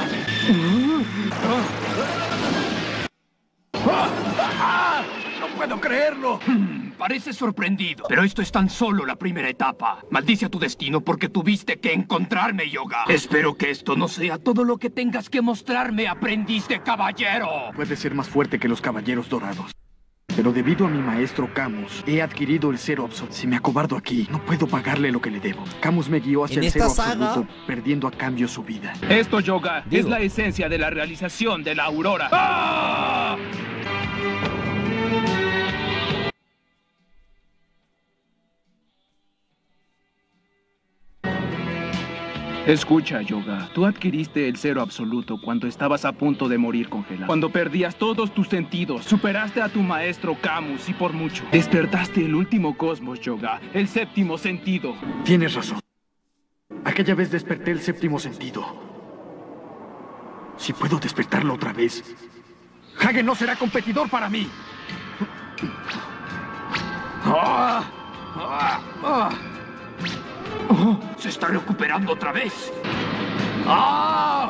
¡No puedo creerlo! Parece sorprendido, pero esto es tan solo la primera etapa. Maldice a tu destino porque tuviste que encontrarme, Yoga. Espero que esto no sea todo lo que tengas que mostrarme, aprendiz de caballero. Puede ser más fuerte que los Caballeros Dorados. Pero debido a mi maestro Camus, he adquirido el cero absoluto. Si me acobardo aquí, no puedo pagarle lo que le debo. Camus me guió hacia el cero saga... absoluto, perdiendo a cambio su vida. Esto, Yoga, Digo. es la esencia de la realización de la aurora. ¡Ah! Escucha, Yoga, tú adquiriste el cero absoluto cuando estabas a punto de morir congelado. Cuando perdías todos tus sentidos, superaste a tu maestro Camus y por mucho. Despertaste el último cosmos, Yoga, el séptimo sentido. Tienes razón. Aquella vez desperté el séptimo sentido. Si puedo despertarlo otra vez, Hagen no será competidor para mí. ¡Ah! ¡Ah! ¡Ah! Oh, ¡se está recuperando otra vez! ¡Ah!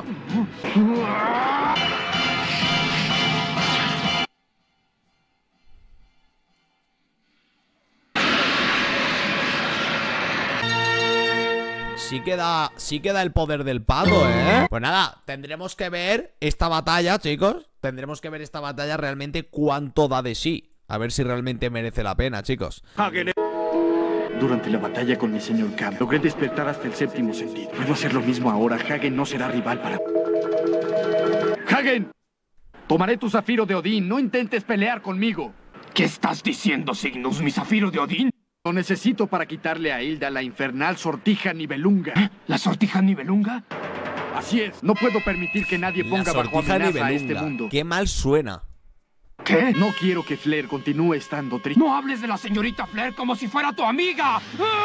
Sí queda, sí queda el poder del pato, ¿eh? Pues nada, tendremos que ver esta batalla, chicos. Tendremos que ver esta batalla realmente cuánto da de sí. A ver si realmente merece la pena, chicos. Hagen. Durante la batalla con mi señor Cam, logré despertar hasta el séptimo sentido. Puedo hacer lo mismo ahora. Hagen no será rival para... ¡Hagen! Tomaré tu zafiro de Odín. No intentes pelear conmigo. ¿Qué estás diciendo, Cygnus? ¿Mi zafiro de Odín? Lo necesito para quitarle a Hilda la infernal sortija Nibelunga. ¿Eh? ¿La sortija Nibelunga? Así es. No puedo permitir que nadie ponga bajo amenaza a este mundo. Qué mal suena. ¿Qué? No quiero que Flair continúe estando triste. No hables de la señorita Flair como si fuera tu amiga.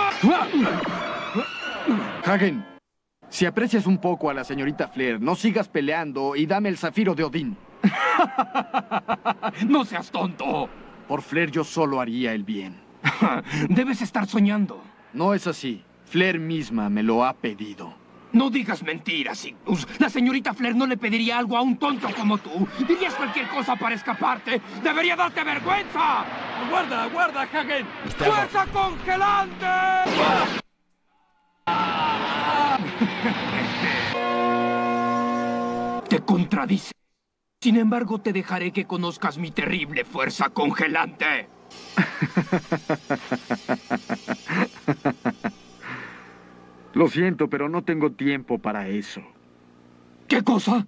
Hagen, si aprecias un poco a la señorita Flair, no sigas peleando y dame el zafiro de Odín. No seas tonto. Por Flair yo solo haría el bien. Debes estar soñando. No es así. Flair misma me lo ha pedido. No digas mentiras, Cygnus. La señorita Flair no le pediría algo a un tonto como tú. Dirías cualquier cosa para escaparte. ¡Debería darte vergüenza! ¡Aguarda, aguarda, Hagen! ¡Fuerza congelante! Te contradice. Sin embargo, te dejaré que conozcas mi terrible fuerza congelante. Lo siento, pero no tengo tiempo para eso. ¿Qué cosa?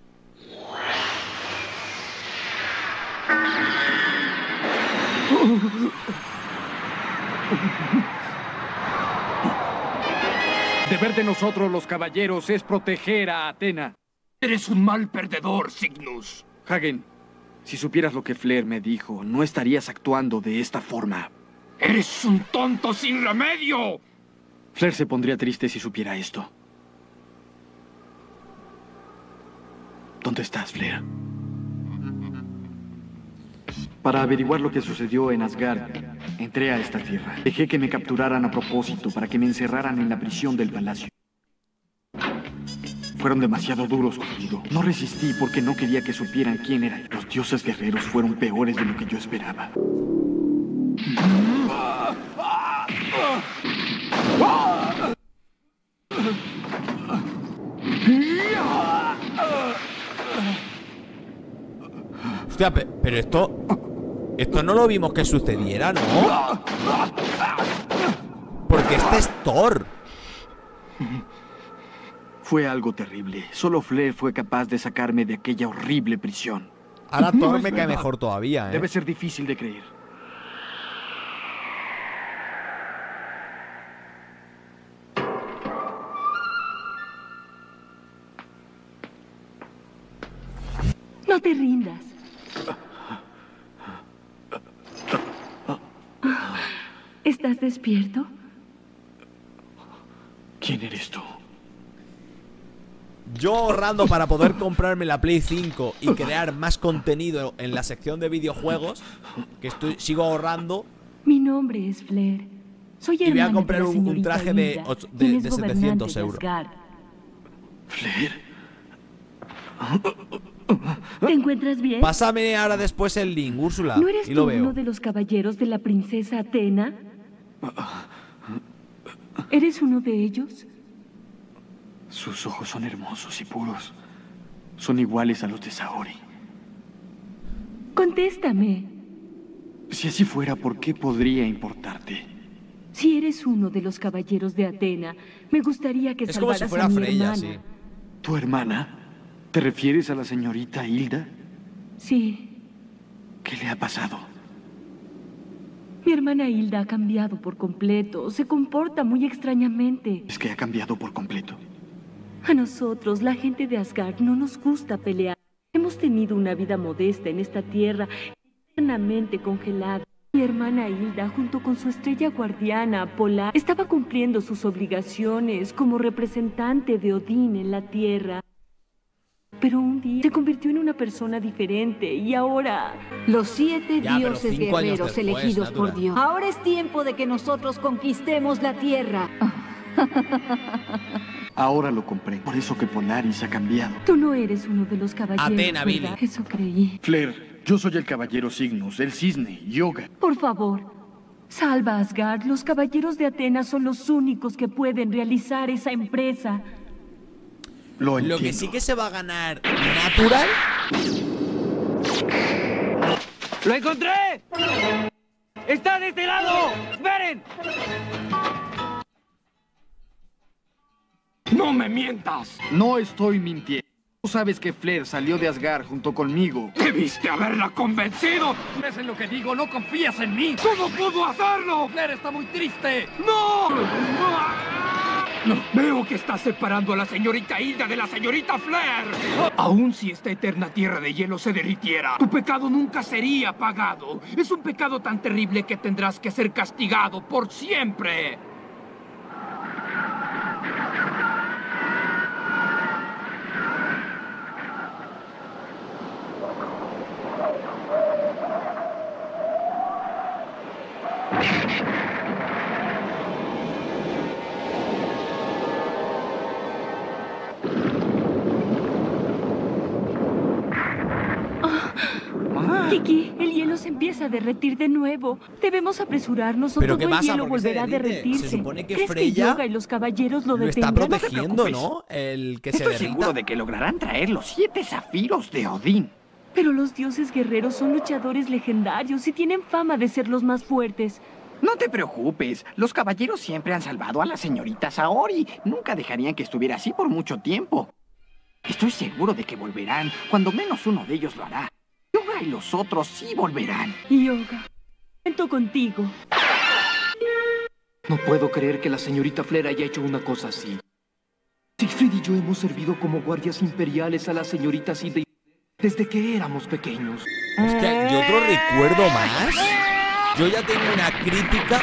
Deber de nosotros los caballeros es proteger a Atena. Eres un mal perdedor, Cygnus. Hagen, si supieras lo que Flair me dijo, no estarías actuando de esta forma. ¡Eres un tonto sin remedio! Flair se pondría triste si supiera esto. ¿Dónde estás, Flair? Para averiguar lo que sucedió en Asgard, entré a esta tierra. Dejé que me capturaran a propósito para que me encerraran en la prisión del palacio. Fueron demasiado duros conmigo. No resistí porque no quería que supieran quién era. Los dioses guerreros fueron peores de lo que yo esperaba. Hostia, pero esto... Esto no lo vimos que sucediera, ¿no? Porque este es Thor. Fue algo terrible. Solo Flair fue capaz de sacarme de aquella horrible prisión. Ahora Thor no me cae mejor todavía, ¿eh? Debe ser difícil de creer. No te rindas. ¿Estás despierto? ¿Quién eres tú? Yo ahorrando para poder comprarme la Play cinco y crear más contenido en la sección de videojuegos, que estoy, sigo ahorrando. Mi nombre es Flair. Soy y voy a comprar de un, un traje de, de, de setecientos euros. Flair. ¿Te encuentras bien? Pásame ahora después el link, Úrsula. ¿No eres y lo tú veo. uno de los caballeros de la princesa Atena? ¿Eres uno de ellos? Sus ojos son hermosos y puros. Son iguales a los de Saori. Contéstame. Si así fuera, ¿por qué podría importarte? Si eres uno de los caballeros de Atena, me gustaría que es salvaras como si fuera a mi Freya, hermana. sí. ¿Tu hermana? ¿Te refieres a la señorita Hilda? Sí. ¿Qué le ha pasado? Mi hermana Hilda ha cambiado por completo. Se comporta muy extrañamente. ¿Es que ha cambiado por completo? A nosotros, la gente de Asgard, no nos gusta pelear. Hemos tenido una vida modesta en esta tierra, eternamente congelada. Mi hermana Hilda, junto con su estrella guardiana, Polar, estaba cumpliendo sus obligaciones como representante de Odín en la tierra. Pero un día se convirtió en una persona diferente y ahora... Los siete ya, dioses guerreros después, elegidos Natura. por Dios. Ahora es tiempo de que nosotros conquistemos la tierra. Ahora lo compré. Por eso que Polaris ha cambiado. Tú no eres uno de los caballeros, Atena, Billy. ¿verdad? Eso creí. Flair, yo soy el caballero Cygnus, el cisne, Yoga. Por favor, salva a Asgard. Los caballeros de Atenas son los únicos que pueden realizar esa empresa. Lo, Lo que sí que se va a ganar natural. ¡Lo encontré! ¡Está de este lado! ¡Esperen! ¡No me mientas! No estoy mintiendo. Tú sabes que Flair salió de Asgard junto conmigo. ¡Debiste haberla convencido! ¿Crees en lo que digo? ¿No confías en mí? ¿Cómo pudo hacerlo? Flair está muy triste. ¡No! No, veo que estás separando a la señorita Hilda de la señorita Flair. Aún si esta eterna tierra de hielo se derritiera, tu pecado nunca sería pagado. Es un pecado tan terrible que tendrás que ser castigado por siempre. Kiki, el hielo se empieza a derretir de nuevo. Debemos apresurarnos o ¿Pero todo qué el pasa? hielo ¿Por qué se volverá a derrite? derretirse. Se supone que ¿Crees Freya que Yoga y los caballeros lo, lo detengan? está protegiendo, ¿no? El que se Estoy derrita. seguro de que lograrán traer los siete zafiros de Odín. Pero los dioses guerreros son luchadores legendarios y tienen fama de ser los más fuertes. No te preocupes, los caballeros siempre han salvado a la señorita Saori. Nunca dejarían que estuviera así por mucho tiempo. Estoy seguro de que volverán, cuando menos uno de ellos lo hará. Yoga y los otros sí volverán. Yoga, cuento contigo. No puedo creer que la señorita Flair haya hecho una cosa así. Siegfried y yo hemos servido como guardias imperiales a la señorita Hilda desde que éramos pequeños. Hostia, ¿y otro recuerdo más? Yo ya tengo una crítica.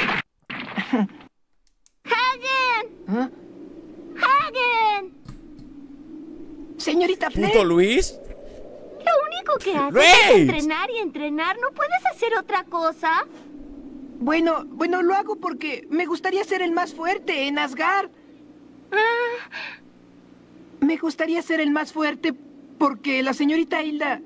¡Hagen! ¿Ah? ¡Hagen! Señorita Flair. ¿Puto Luis? Lo único que haces ¡Luis! es entrenar y entrenar. ¿No puedes hacer otra cosa? Bueno, bueno, lo hago porque me gustaría ser el más fuerte en Asgard. Ah. Me gustaría ser el más fuerte porque la señorita Hilda...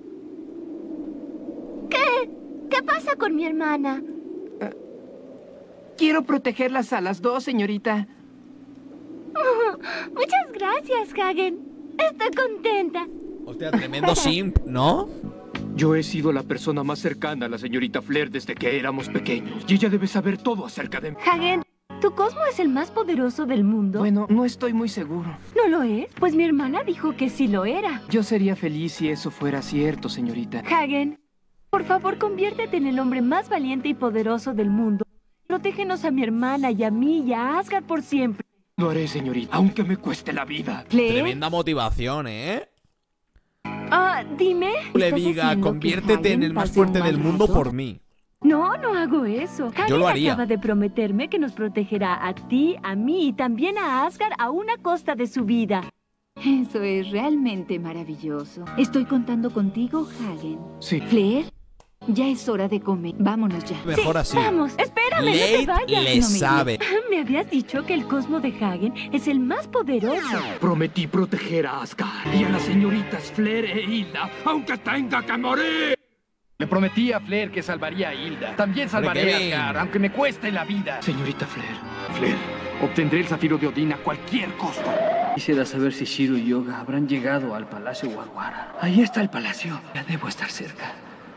¿Qué? ¿Qué pasa con mi hermana? Uh, quiero protegerlas a las dos, señorita. Oh, muchas gracias, Hagen. Estoy contenta. Hostia, tremendo simp, ¿no? Yo he sido la persona más cercana a la señorita Flair desde que éramos pequeños. Y ella debe saber todo acerca de mí. Hagen, ¿tu cosmo es el más poderoso del mundo? Bueno, no estoy muy seguro. ¿No lo es? Pues mi hermana dijo que sí lo era. Yo sería feliz si eso fuera cierto, señorita. Hagen, por favor, conviértete en el hombre más valiente y poderoso del mundo. Protégenos a mi hermana y a mí y a Asgard por siempre. Lo haré, señorita, aunque me cueste la vida. ¿Flair? Tremenda motivación, ¿eh? Ah, dime. Le diga, conviértete en el más fuerte del mundo por mí. No, no hago eso. Hagen Yo lo haría. acaba de prometerme que nos protegerá a ti, a mí y también a Asgard a una costa de su vida. Eso es realmente maravilloso. Estoy contando contigo, Hagen. Sí. Flair, ya es hora de comer. Vámonos ya. Mejor así. Vamos, espérame, no Late te vayas. le No me sabe. digas. Me habías dicho que el cosmo de Hagen es el más poderoso. Prometí proteger a Asgard y a las señoritas Flair e Hilda, aunque tenga que morir. Le prometí a Flair que salvaría a Hilda. También salvaré a Asgard, aunque me cueste la vida. Señorita Flair, Flair, obtendré el zafiro de Odín a cualquier costo. Quisiera saber si Shiro y Yoga habrán llegado al Palacio Warwara. Ahí está el palacio. Ya debo estar cerca.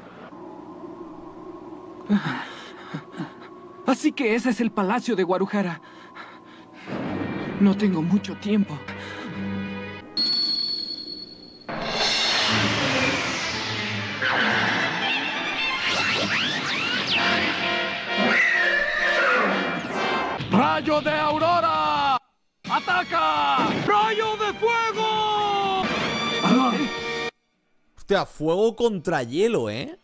Así que ese es el palacio de Guarujara. No tengo mucho tiempo. ¡Rayo de Aurora! ¡Ataca! ¡Rayo de fuego! Hostia, fuego contra hielo, ¿eh?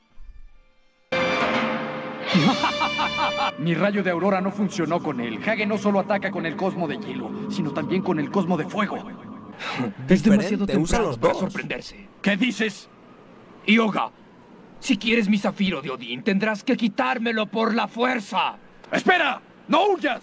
Mi rayo de aurora no funcionó con él. Hagen no solo ataca con el cosmo de hielo, sino también con el cosmo de fuego. Es demasiado Diferente, usa temprano los para dos. sorprenderse. ¿Qué dices? Yoga, si quieres mi zafiro de Odín, tendrás que quitármelo por la fuerza. ¡Espera! ¡No huyas!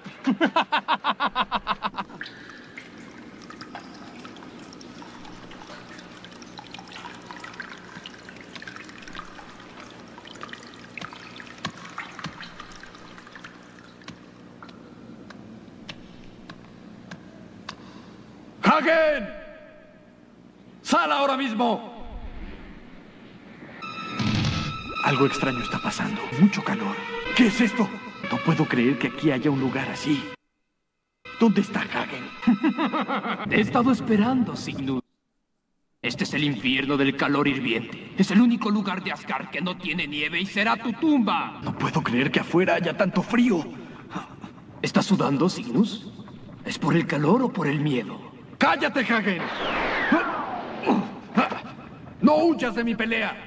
¡Hagen! ¡Sal ahora mismo! Algo extraño está pasando. Mucho calor. ¿Qué es esto? No puedo creer que aquí haya un lugar así. ¿Dónde está Hagen? Te he estado esperando, Cygnus. Este es el infierno del calor hirviente. Es el único lugar de Asgard que no tiene nieve y será tu tumba. No puedo creer que afuera haya tanto frío. ¿Estás sudando, Cygnus? ¿Es por el calor o por el miedo? ¡Cállate, Hagen! ¡No huyas de mi pelea!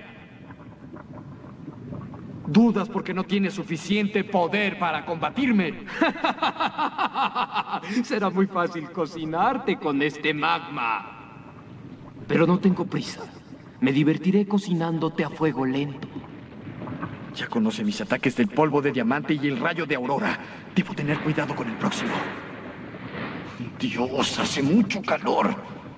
Dudas porque no tienes suficiente poder para combatirme. Será muy fácil cocinarte con este magma. Pero no tengo prisa. Me divertiré cocinándote a fuego lento. Ya conoce mis ataques del polvo de diamante y el rayo de aurora. Debo tener cuidado con el próximo. Dios, hace mucho calor.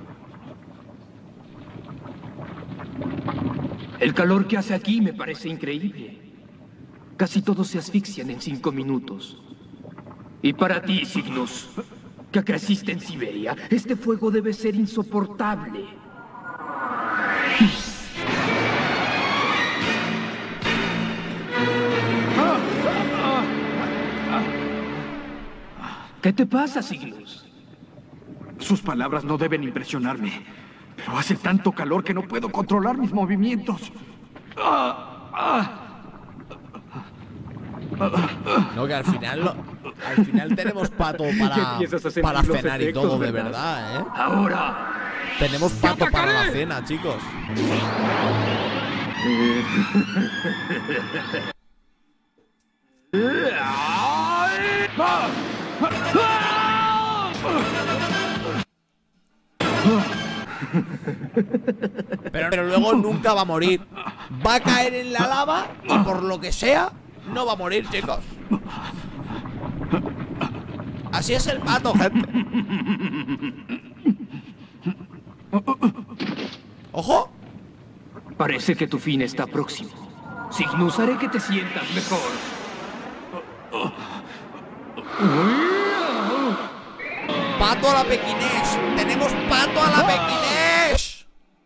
El calor que hace aquí me parece increíble. Casi todos se asfixian en cinco minutos. Y para ti, Cygnus, que creciste en Siberia, este fuego debe ser insoportable. ¿Qué te pasa, Cygnus? Sus palabras no deben impresionarme, pero hace tanto calor que no puedo controlar mis movimientos. No, que al final lo, al final tenemos pato para, para cenar y todo, de verdad, ¿eh? Ahora tenemos pato para la cena, chicos. Pero, pero luego nunca va a morir. Va a caer en la lava y por lo que sea no va a morir, chicos. Así es el pato, gente. ¡Ojo! Parece que tu fin está próximo. Cygnus, haré que te sientas mejor. ¡Pato a la pequinés! ¡Tenemos pato a la pequinés!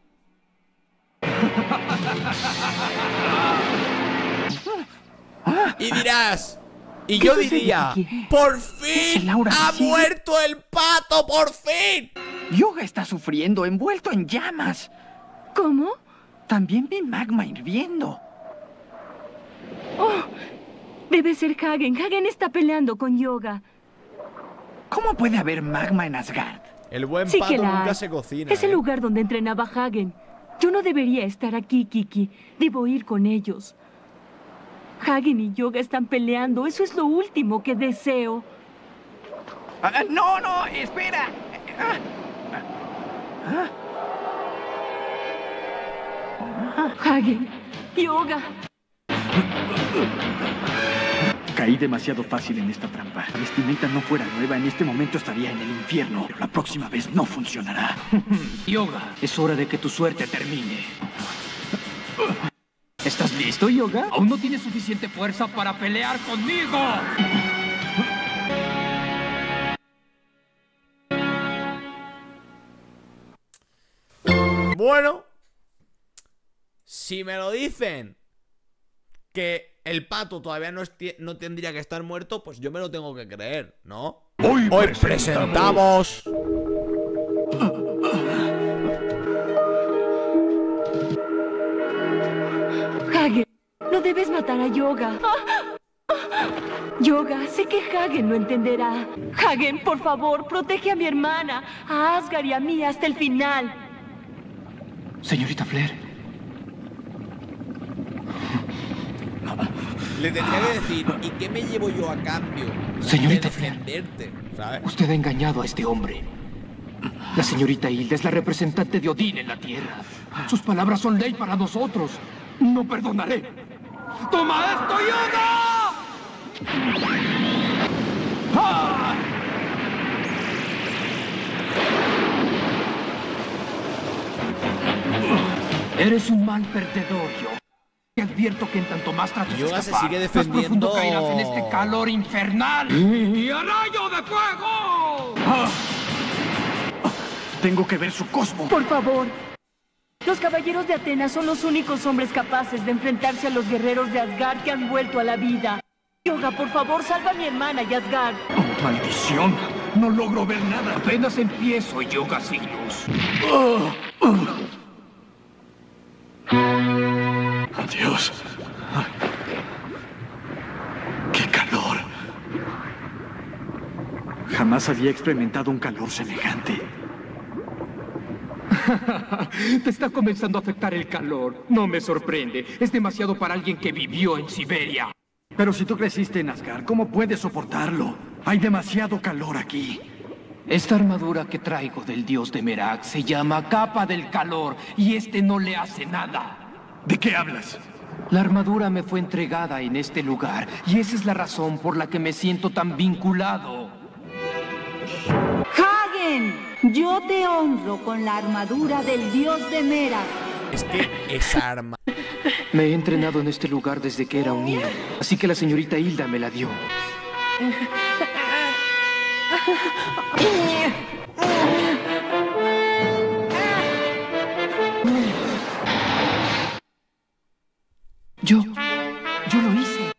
Y dirás, y yo diría, ¡por fin ha muerto el pato! ¡Por fin! Yoga está sufriendo, envuelto en llamas. ¿Cómo? También vi magma hirviendo. Oh, debe ser Hagen. Hagen está peleando con Yoga. ¿Cómo puede haber magma en Asgard? El buen sí pato que la nunca hay. se cocina. Es ¿eh? el lugar donde entrenaba Hagen. Yo no debería estar aquí, Kiki. Debo ir con ellos. Hagen y Yoga están peleando. Eso es lo último que deseo. Ah, no, no, espera. Ah. Ah. Hagen, Yoga. Caí demasiado fácil en esta trampa. La vestimenta no fuera nueva, en este momento estaría en el infierno. Pero la próxima vez no funcionará. Yoga, es hora de que tu suerte termine. ¿Estás listo, Yoga? Aún no tienes suficiente fuerza para pelear conmigo. Bueno, si me lo dicen que el pato todavía no, no tendría que estar muerto, pues yo me lo tengo que creer, ¿no? Hoy, Hoy presentamos... presentamos... Hagen, no debes matar a Yoga. Yoga, sé que Hagen lo entenderá. Hagen, por favor, protege a mi hermana, a Asgard y a mí hasta el final. Señorita Flair. Le tendría que decir, ¿y qué me llevo yo a cambio? Señorita de defenderte, ¿sabes? Usted ha engañado a este hombre. La señorita Hilda es la representante de Odín en la Tierra. Sus palabras son ley para nosotros. No perdonaré. ¡Toma esto, Yoga! ¡Ah! Eres un mal perdedor, Yoga. Te advierto que en tanto más trates de Yoga escapar, se sigue más profundo defendiendo. caerás en este calor infernal. ¡Y a rayo de fuego! Ah. Tengo que ver su cosmo. Por favor. Los caballeros de Atenas son los únicos hombres capaces de enfrentarse a los guerreros de Asgard que han vuelto a la vida. Yoga, por favor, salva a mi hermana y Asgard. Oh, maldición. No logro ver nada. Apenas empiezo, Yoga Cygnus. Oh, oh. Adiós. ¡Qué calor! Jamás había experimentado un calor semejante. Te está comenzando a afectar el calor. No me sorprende. Es demasiado para alguien que vivió en Siberia. Pero si tú creciste en Asgard, ¿cómo puedes soportarlo? Hay demasiado calor aquí. Esta armadura que traigo del dios de Merak se llama Capa del Calor y este no le hace nada. ¿De qué hablas? La armadura me fue entregada en este lugar y esa es la razón por la que me siento tan vinculado. ¡Hagen! Yo te honro con la armadura del dios de Merak. Es que esa arma... Me he entrenado en este lugar desde que era un niño, así que la señorita Hilda me la dio. Yo, yo lo hice.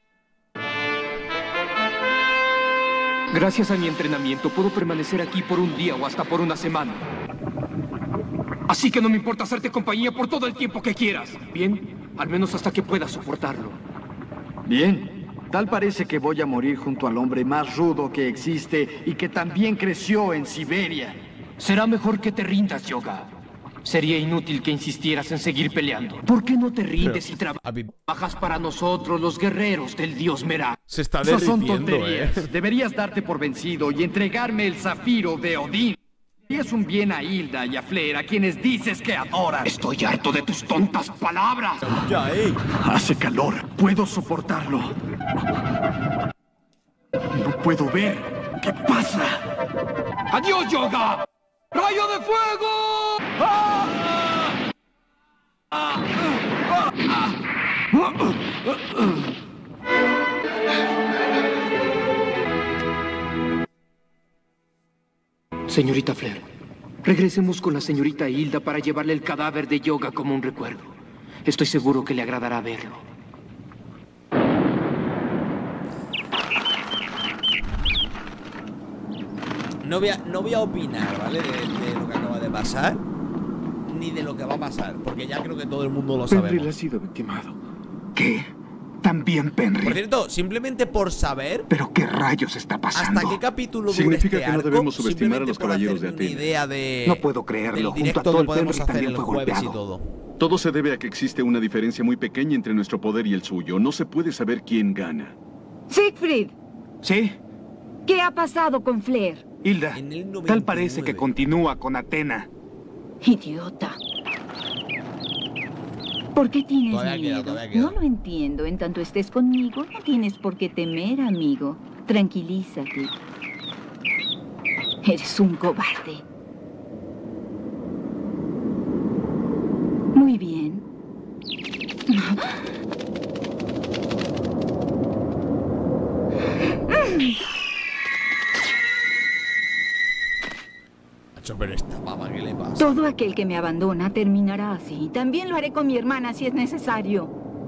Gracias a mi entrenamiento puedo permanecer aquí por un día o hasta por una semana. Así que no me importa hacerte compañía por todo el tiempo que quieras. ¿Bien? Al menos hasta que puedas soportarlo. Bien. Tal parece que voy a morir junto al hombre más rudo que existe y que también creció en Siberia. Será mejor que te rindas, Yoga. Sería inútil que insistieras en seguir peleando. ¿Por qué no te rindes y trabajas para nosotros, los guerreros del dios Merak? Se está Esas son derritiendo, tonterías. ¿eh? Deberías darte por vencido y entregarme el zafiro de Odín. Y es un bien a Hilda y a Flair, a quienes dices que adoras. Estoy harto de tus tontas palabras. Ya, ey. Hace calor. Puedo soportarlo. No puedo ver. ¿Qué pasa? ¡Adiós, Yoga! ¡Rayo de fuego! ¡Ah! ¡Ah! ¡Ah! ¡Ah! Señorita Flair, regresemos con la señorita Hilda para llevarle el cadáver de Yoga como un recuerdo. Estoy seguro que le agradará verlo. No voy a, no voy a opinar, ¿vale? De, de lo que acaba de pasar, ni de lo que va a pasar, porque ya creo que todo el mundo lo sabe. Penril ha sido victimado. ¿Qué? ¿También Penril? Por cierto, simplemente por saber... ¿Pero qué rayos está pasando? ¿Hasta qué capítulo dura Significa este que no arco? debemos subestimar a los Simplemente por caballeros de hacerme una Atenas. idea de... No puedo creerlo. Del Junto a directo todo que el podemos Penril hacer también el fue jueves y golpeado. todo. Todo se debe a que existe una diferencia muy pequeña entre nuestro poder y el suyo. No se puede saber quién gana. Siegfried, ¿Sí? ¿qué ha pasado con Flair? Hilda, En el noventa y tal parece que nueve. continúa con Atena. Idiota. ¿Por qué tienes Todavía queda, miedo? todavía queda. No lo entiendo. En tanto estés conmigo, no tienes por qué temer, amigo. Tranquilízate. Eres un cobarde. Muy bien. Macho, pero esta pava, ¿qué le pasa? Todo aquel que me abandona terminará así. También lo haré con mi hermana si es necesario.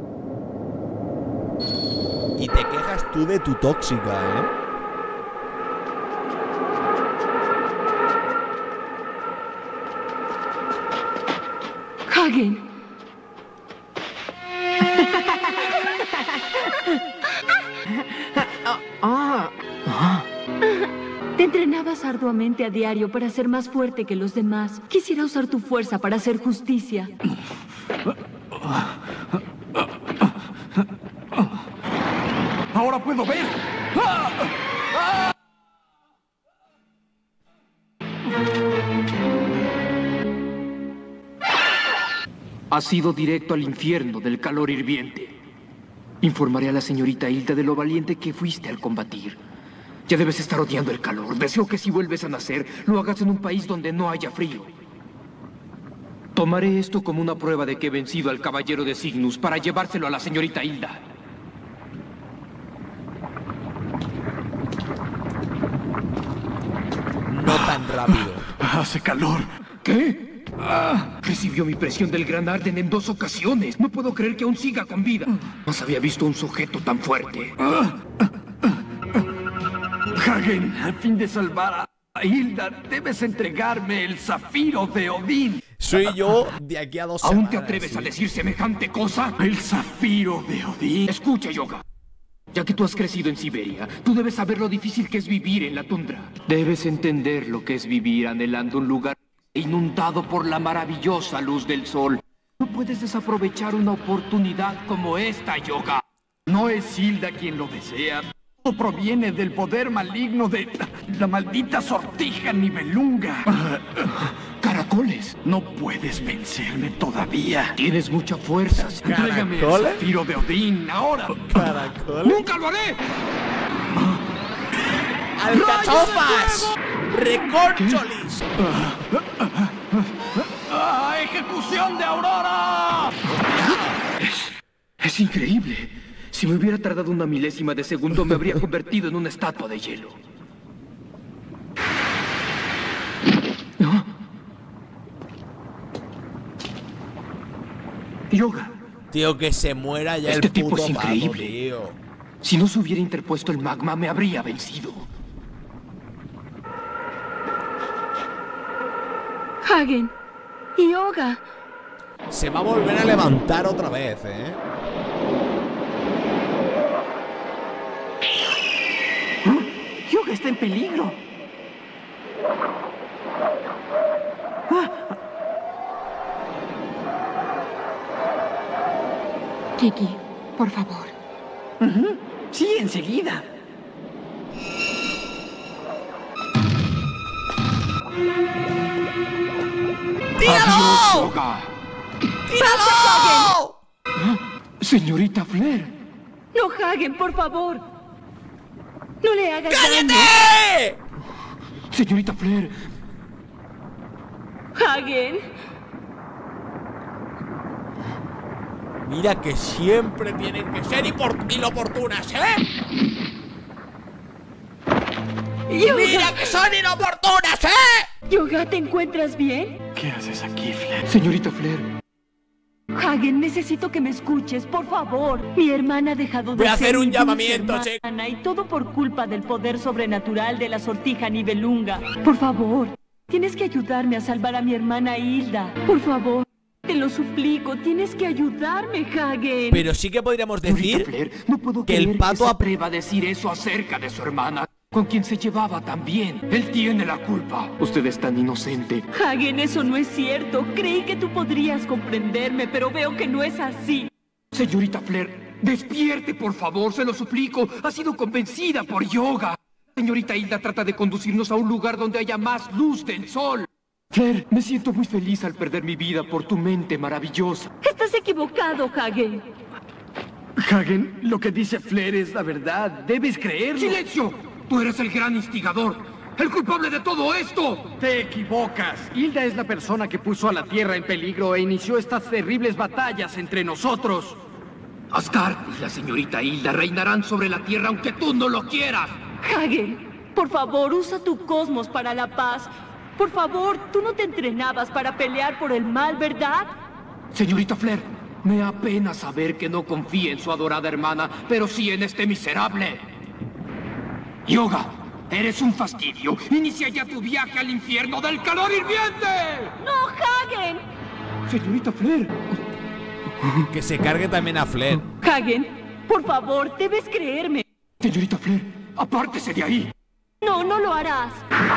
Y te quejas tú de tu tóxica, ¿eh? Hagen. Te entrenabas arduamente a diario para ser más fuerte que los demás. Quisiera usar tu fuerza para hacer justicia. ¡Ahora puedo ver! Has ido directo al infierno del calor hirviente. Informaré a la señorita Hilda de lo valiente que fuiste al combatir. Ya debes estar odiando el calor. Deseo que si vuelves a nacer, lo hagas en un país donde no haya frío. Tomaré esto como una prueba de que he vencido al caballero de Cygnus para llevárselo a la señorita Hilda. No tan rápido. Hace calor. ¿Qué? Ah, recibió mi presión del gran Arden en dos ocasiones. No puedo creer que aún siga con vida. Jamás había visto un sujeto tan fuerte. Ah, ah, ah, ah. Hagen, a fin de salvar a Hilda, debes entregarme el zafiro de Odín. Soy yo de aquí a dos ¿Aún semanas. te atreves sí. a decir semejante cosa? El zafiro de Odín. Escucha, Yoga. Ya que tú has crecido en Siberia, tú debes saber lo difícil que es vivir en la tundra. Debes entender lo que es vivir anhelando un lugar inundado por la maravillosa luz del sol. No puedes desaprovechar una oportunidad como esta, Yoga. No es Hilda quien lo desea. Todo proviene del poder maligno de la maldita sortija Nibelunga. Caracoles, no puedes vencerme todavía. Tienes mucha fuerza. Entrégame el zafiro de Odín ahora. ¿Caracoles? ¡Nunca lo haré! ¡Alcachofas! ¡Recorcholis! ¡Ah, ¡Ejecución de Aurora! Es, es increíble. Si me hubiera tardado una milésima de segundo, me habría convertido en una estatua de hielo. ¿No? Yoga. Tío, que se muera ya Este el tipo puto es increíble. pavo, tío. Si no se hubiera interpuesto el magma, me habría vencido. Hagen. Yoga. Se va a volver a levantar otra vez, ¿eh? Yoga está en peligro. Ah. Kiki, por favor. Uh-huh. Sí, enseguida. ¡Tíralo! ¡Adiós, Yoga! ¡Tíralo! Señorita Flair. No, Hagen, por favor. No le hagas daño. ¡Cállate! Señorita Flair. Hagen. Mira que siempre tienen que ser inoportunas, ¿eh? Yoga. ¡Mira que son inoportunas, eh! Yoga, ¿te encuentras bien? ¿Qué haces aquí, Flair? Señorita Flair. Hagen, necesito que me escuches, por favor. Mi hermana ha dejado de Voy a hacer ser un mi dulce llamamiento, hermana, y todo por culpa del poder sobrenatural de la sortija Nibelunga. Por favor, tienes que ayudarme a salvar a mi hermana Hilda. Por favor, te lo suplico, tienes que ayudarme, Hagen. Pero sí que podríamos decir Flair, no puedo que el pato que se ha... atreva a decir eso acerca de su hermana, con quien se llevaba tan bien. Él tiene la culpa. Usted es tan inocente. Hagen, eso no es cierto. Creí que tú podrías comprenderme, pero veo que no es así. Señorita Flair, despierte, por favor, se lo suplico. Ha sido convencida por Yoga. Señorita Hilda trata de conducirnos a un lugar donde haya más luz del sol. Flair, me siento muy feliz al perder mi vida por tu mente maravillosa. Estás equivocado, Hagen. Hagen, lo que dice Flair es la verdad. Debes creerlo. ¡Silencio! Tú eres el gran instigador. ¡El culpable de todo esto! Te equivocas. Hilda es la persona que puso a la Tierra en peligro e inició estas terribles batallas entre nosotros. Asgard y la señorita Hilda reinarán sobre la Tierra aunque tú no lo quieras. Hagen, por favor, usa tu cosmos para la paz. Por favor, tú no te entrenabas para pelear por el mal, ¿verdad? Señorita Flair, me apena saber que no confía en su adorada hermana, pero sí en este miserable. Yoga, eres un fastidio. Inicia ya tu viaje al infierno del calor hirviente. ¡No, Hagen! Señorita Flair. Que se cargue también a Flair. Hagen, por favor, debes creerme. Señorita Flair, apártese de ahí. No, no lo harás.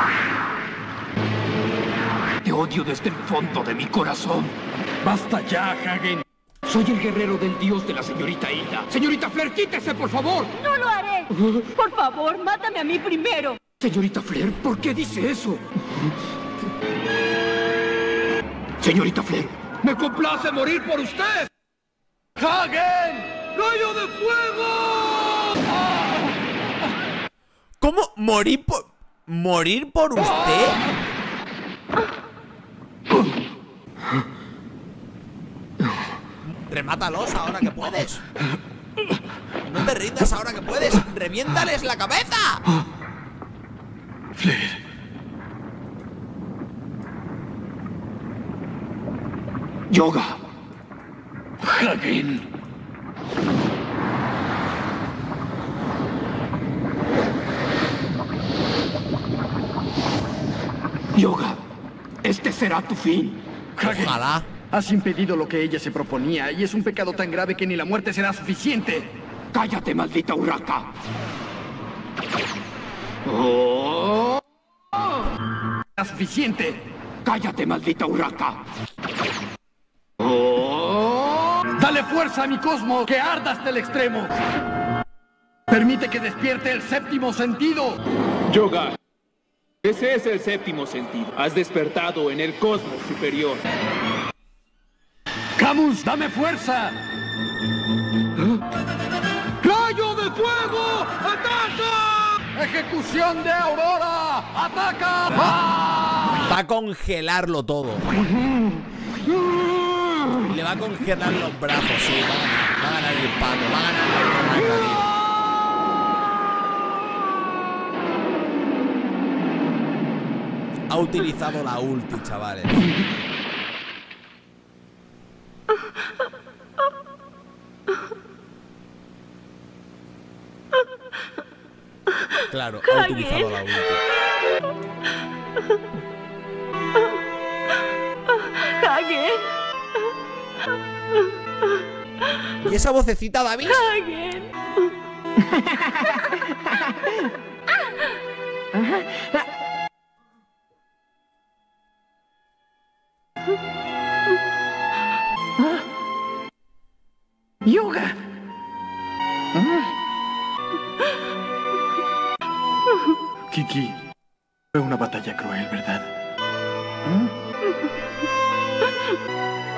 Te odio desde el fondo de mi corazón. Basta ya, Hagen. Soy el guerrero del dios de la señorita Hilda. Señorita Flair, quítese, por favor. No lo haré. Por favor, mátame a mí primero. Señorita Flair, ¿por qué dice eso? Señorita Flair, me complace morir por usted. ¡Hagen! ¡Rayo de fuego! ¿Cómo? ¿Morir por... ¿Morir por usted? Remátalos ahora que puedes. No te rindas ahora que puedes. ¡Reviéntales la cabeza! Flair. Yoga. Hagen. Yoga, este será tu fin. Hagen, ojalá. Has impedido lo que ella se proponía y es un pecado tan grave que ni la muerte será suficiente. Cállate, maldita Urraca. Oh. ¿Será suficiente? Cállate, maldita Urraca. Oh. Dale fuerza a mi cosmos, que arda hasta el extremo. Permite que despierte el séptimo sentido. Yoga. Ese es el séptimo sentido. Has despertado en el cosmos superior. ¡Camus, dame fuerza! ¡Rayo de fuego! ¡Ataca! ¡Ejecución de Aurora! ¡Ataca! ¡Ah! Va a congelarlo todo. Le va a congelar los brazos, sí. Va a ganar, va a ganar el pato, va a ganar la Urraca, tío. Ha utilizado la ulti, chavales. Claro, ha utilizado la ulti. Hagen. ¿Y esa vocecita, David? Hagen. ¡Yoga! Kiki, fue una batalla cruel, ¿verdad? ¿Mm?